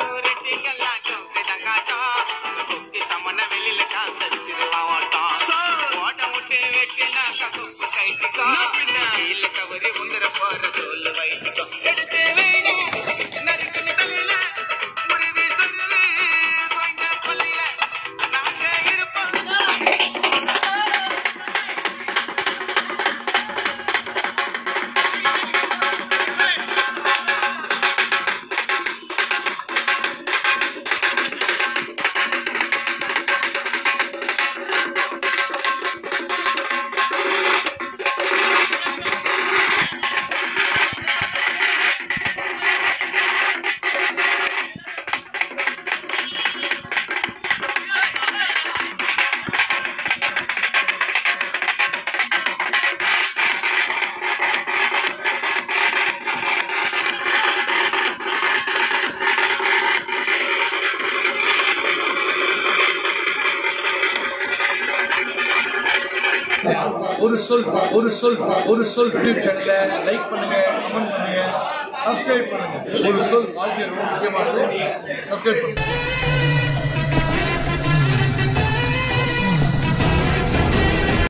[SPEAKER 1] ஒரு சொல் ஒரு சொல் ஒரு சொல் யூடியூப் சேனலை லைக் பண்ணுங்க, கமெண்ட் பண்ணுங்க, சப்ஸ்கிரைப் பண்ணுங்க. ஒரு சொல் வாழ்க்கை ரொம்ப முக்கியமானது. சப்ஸ்கிரைப் பண்ணுங்க.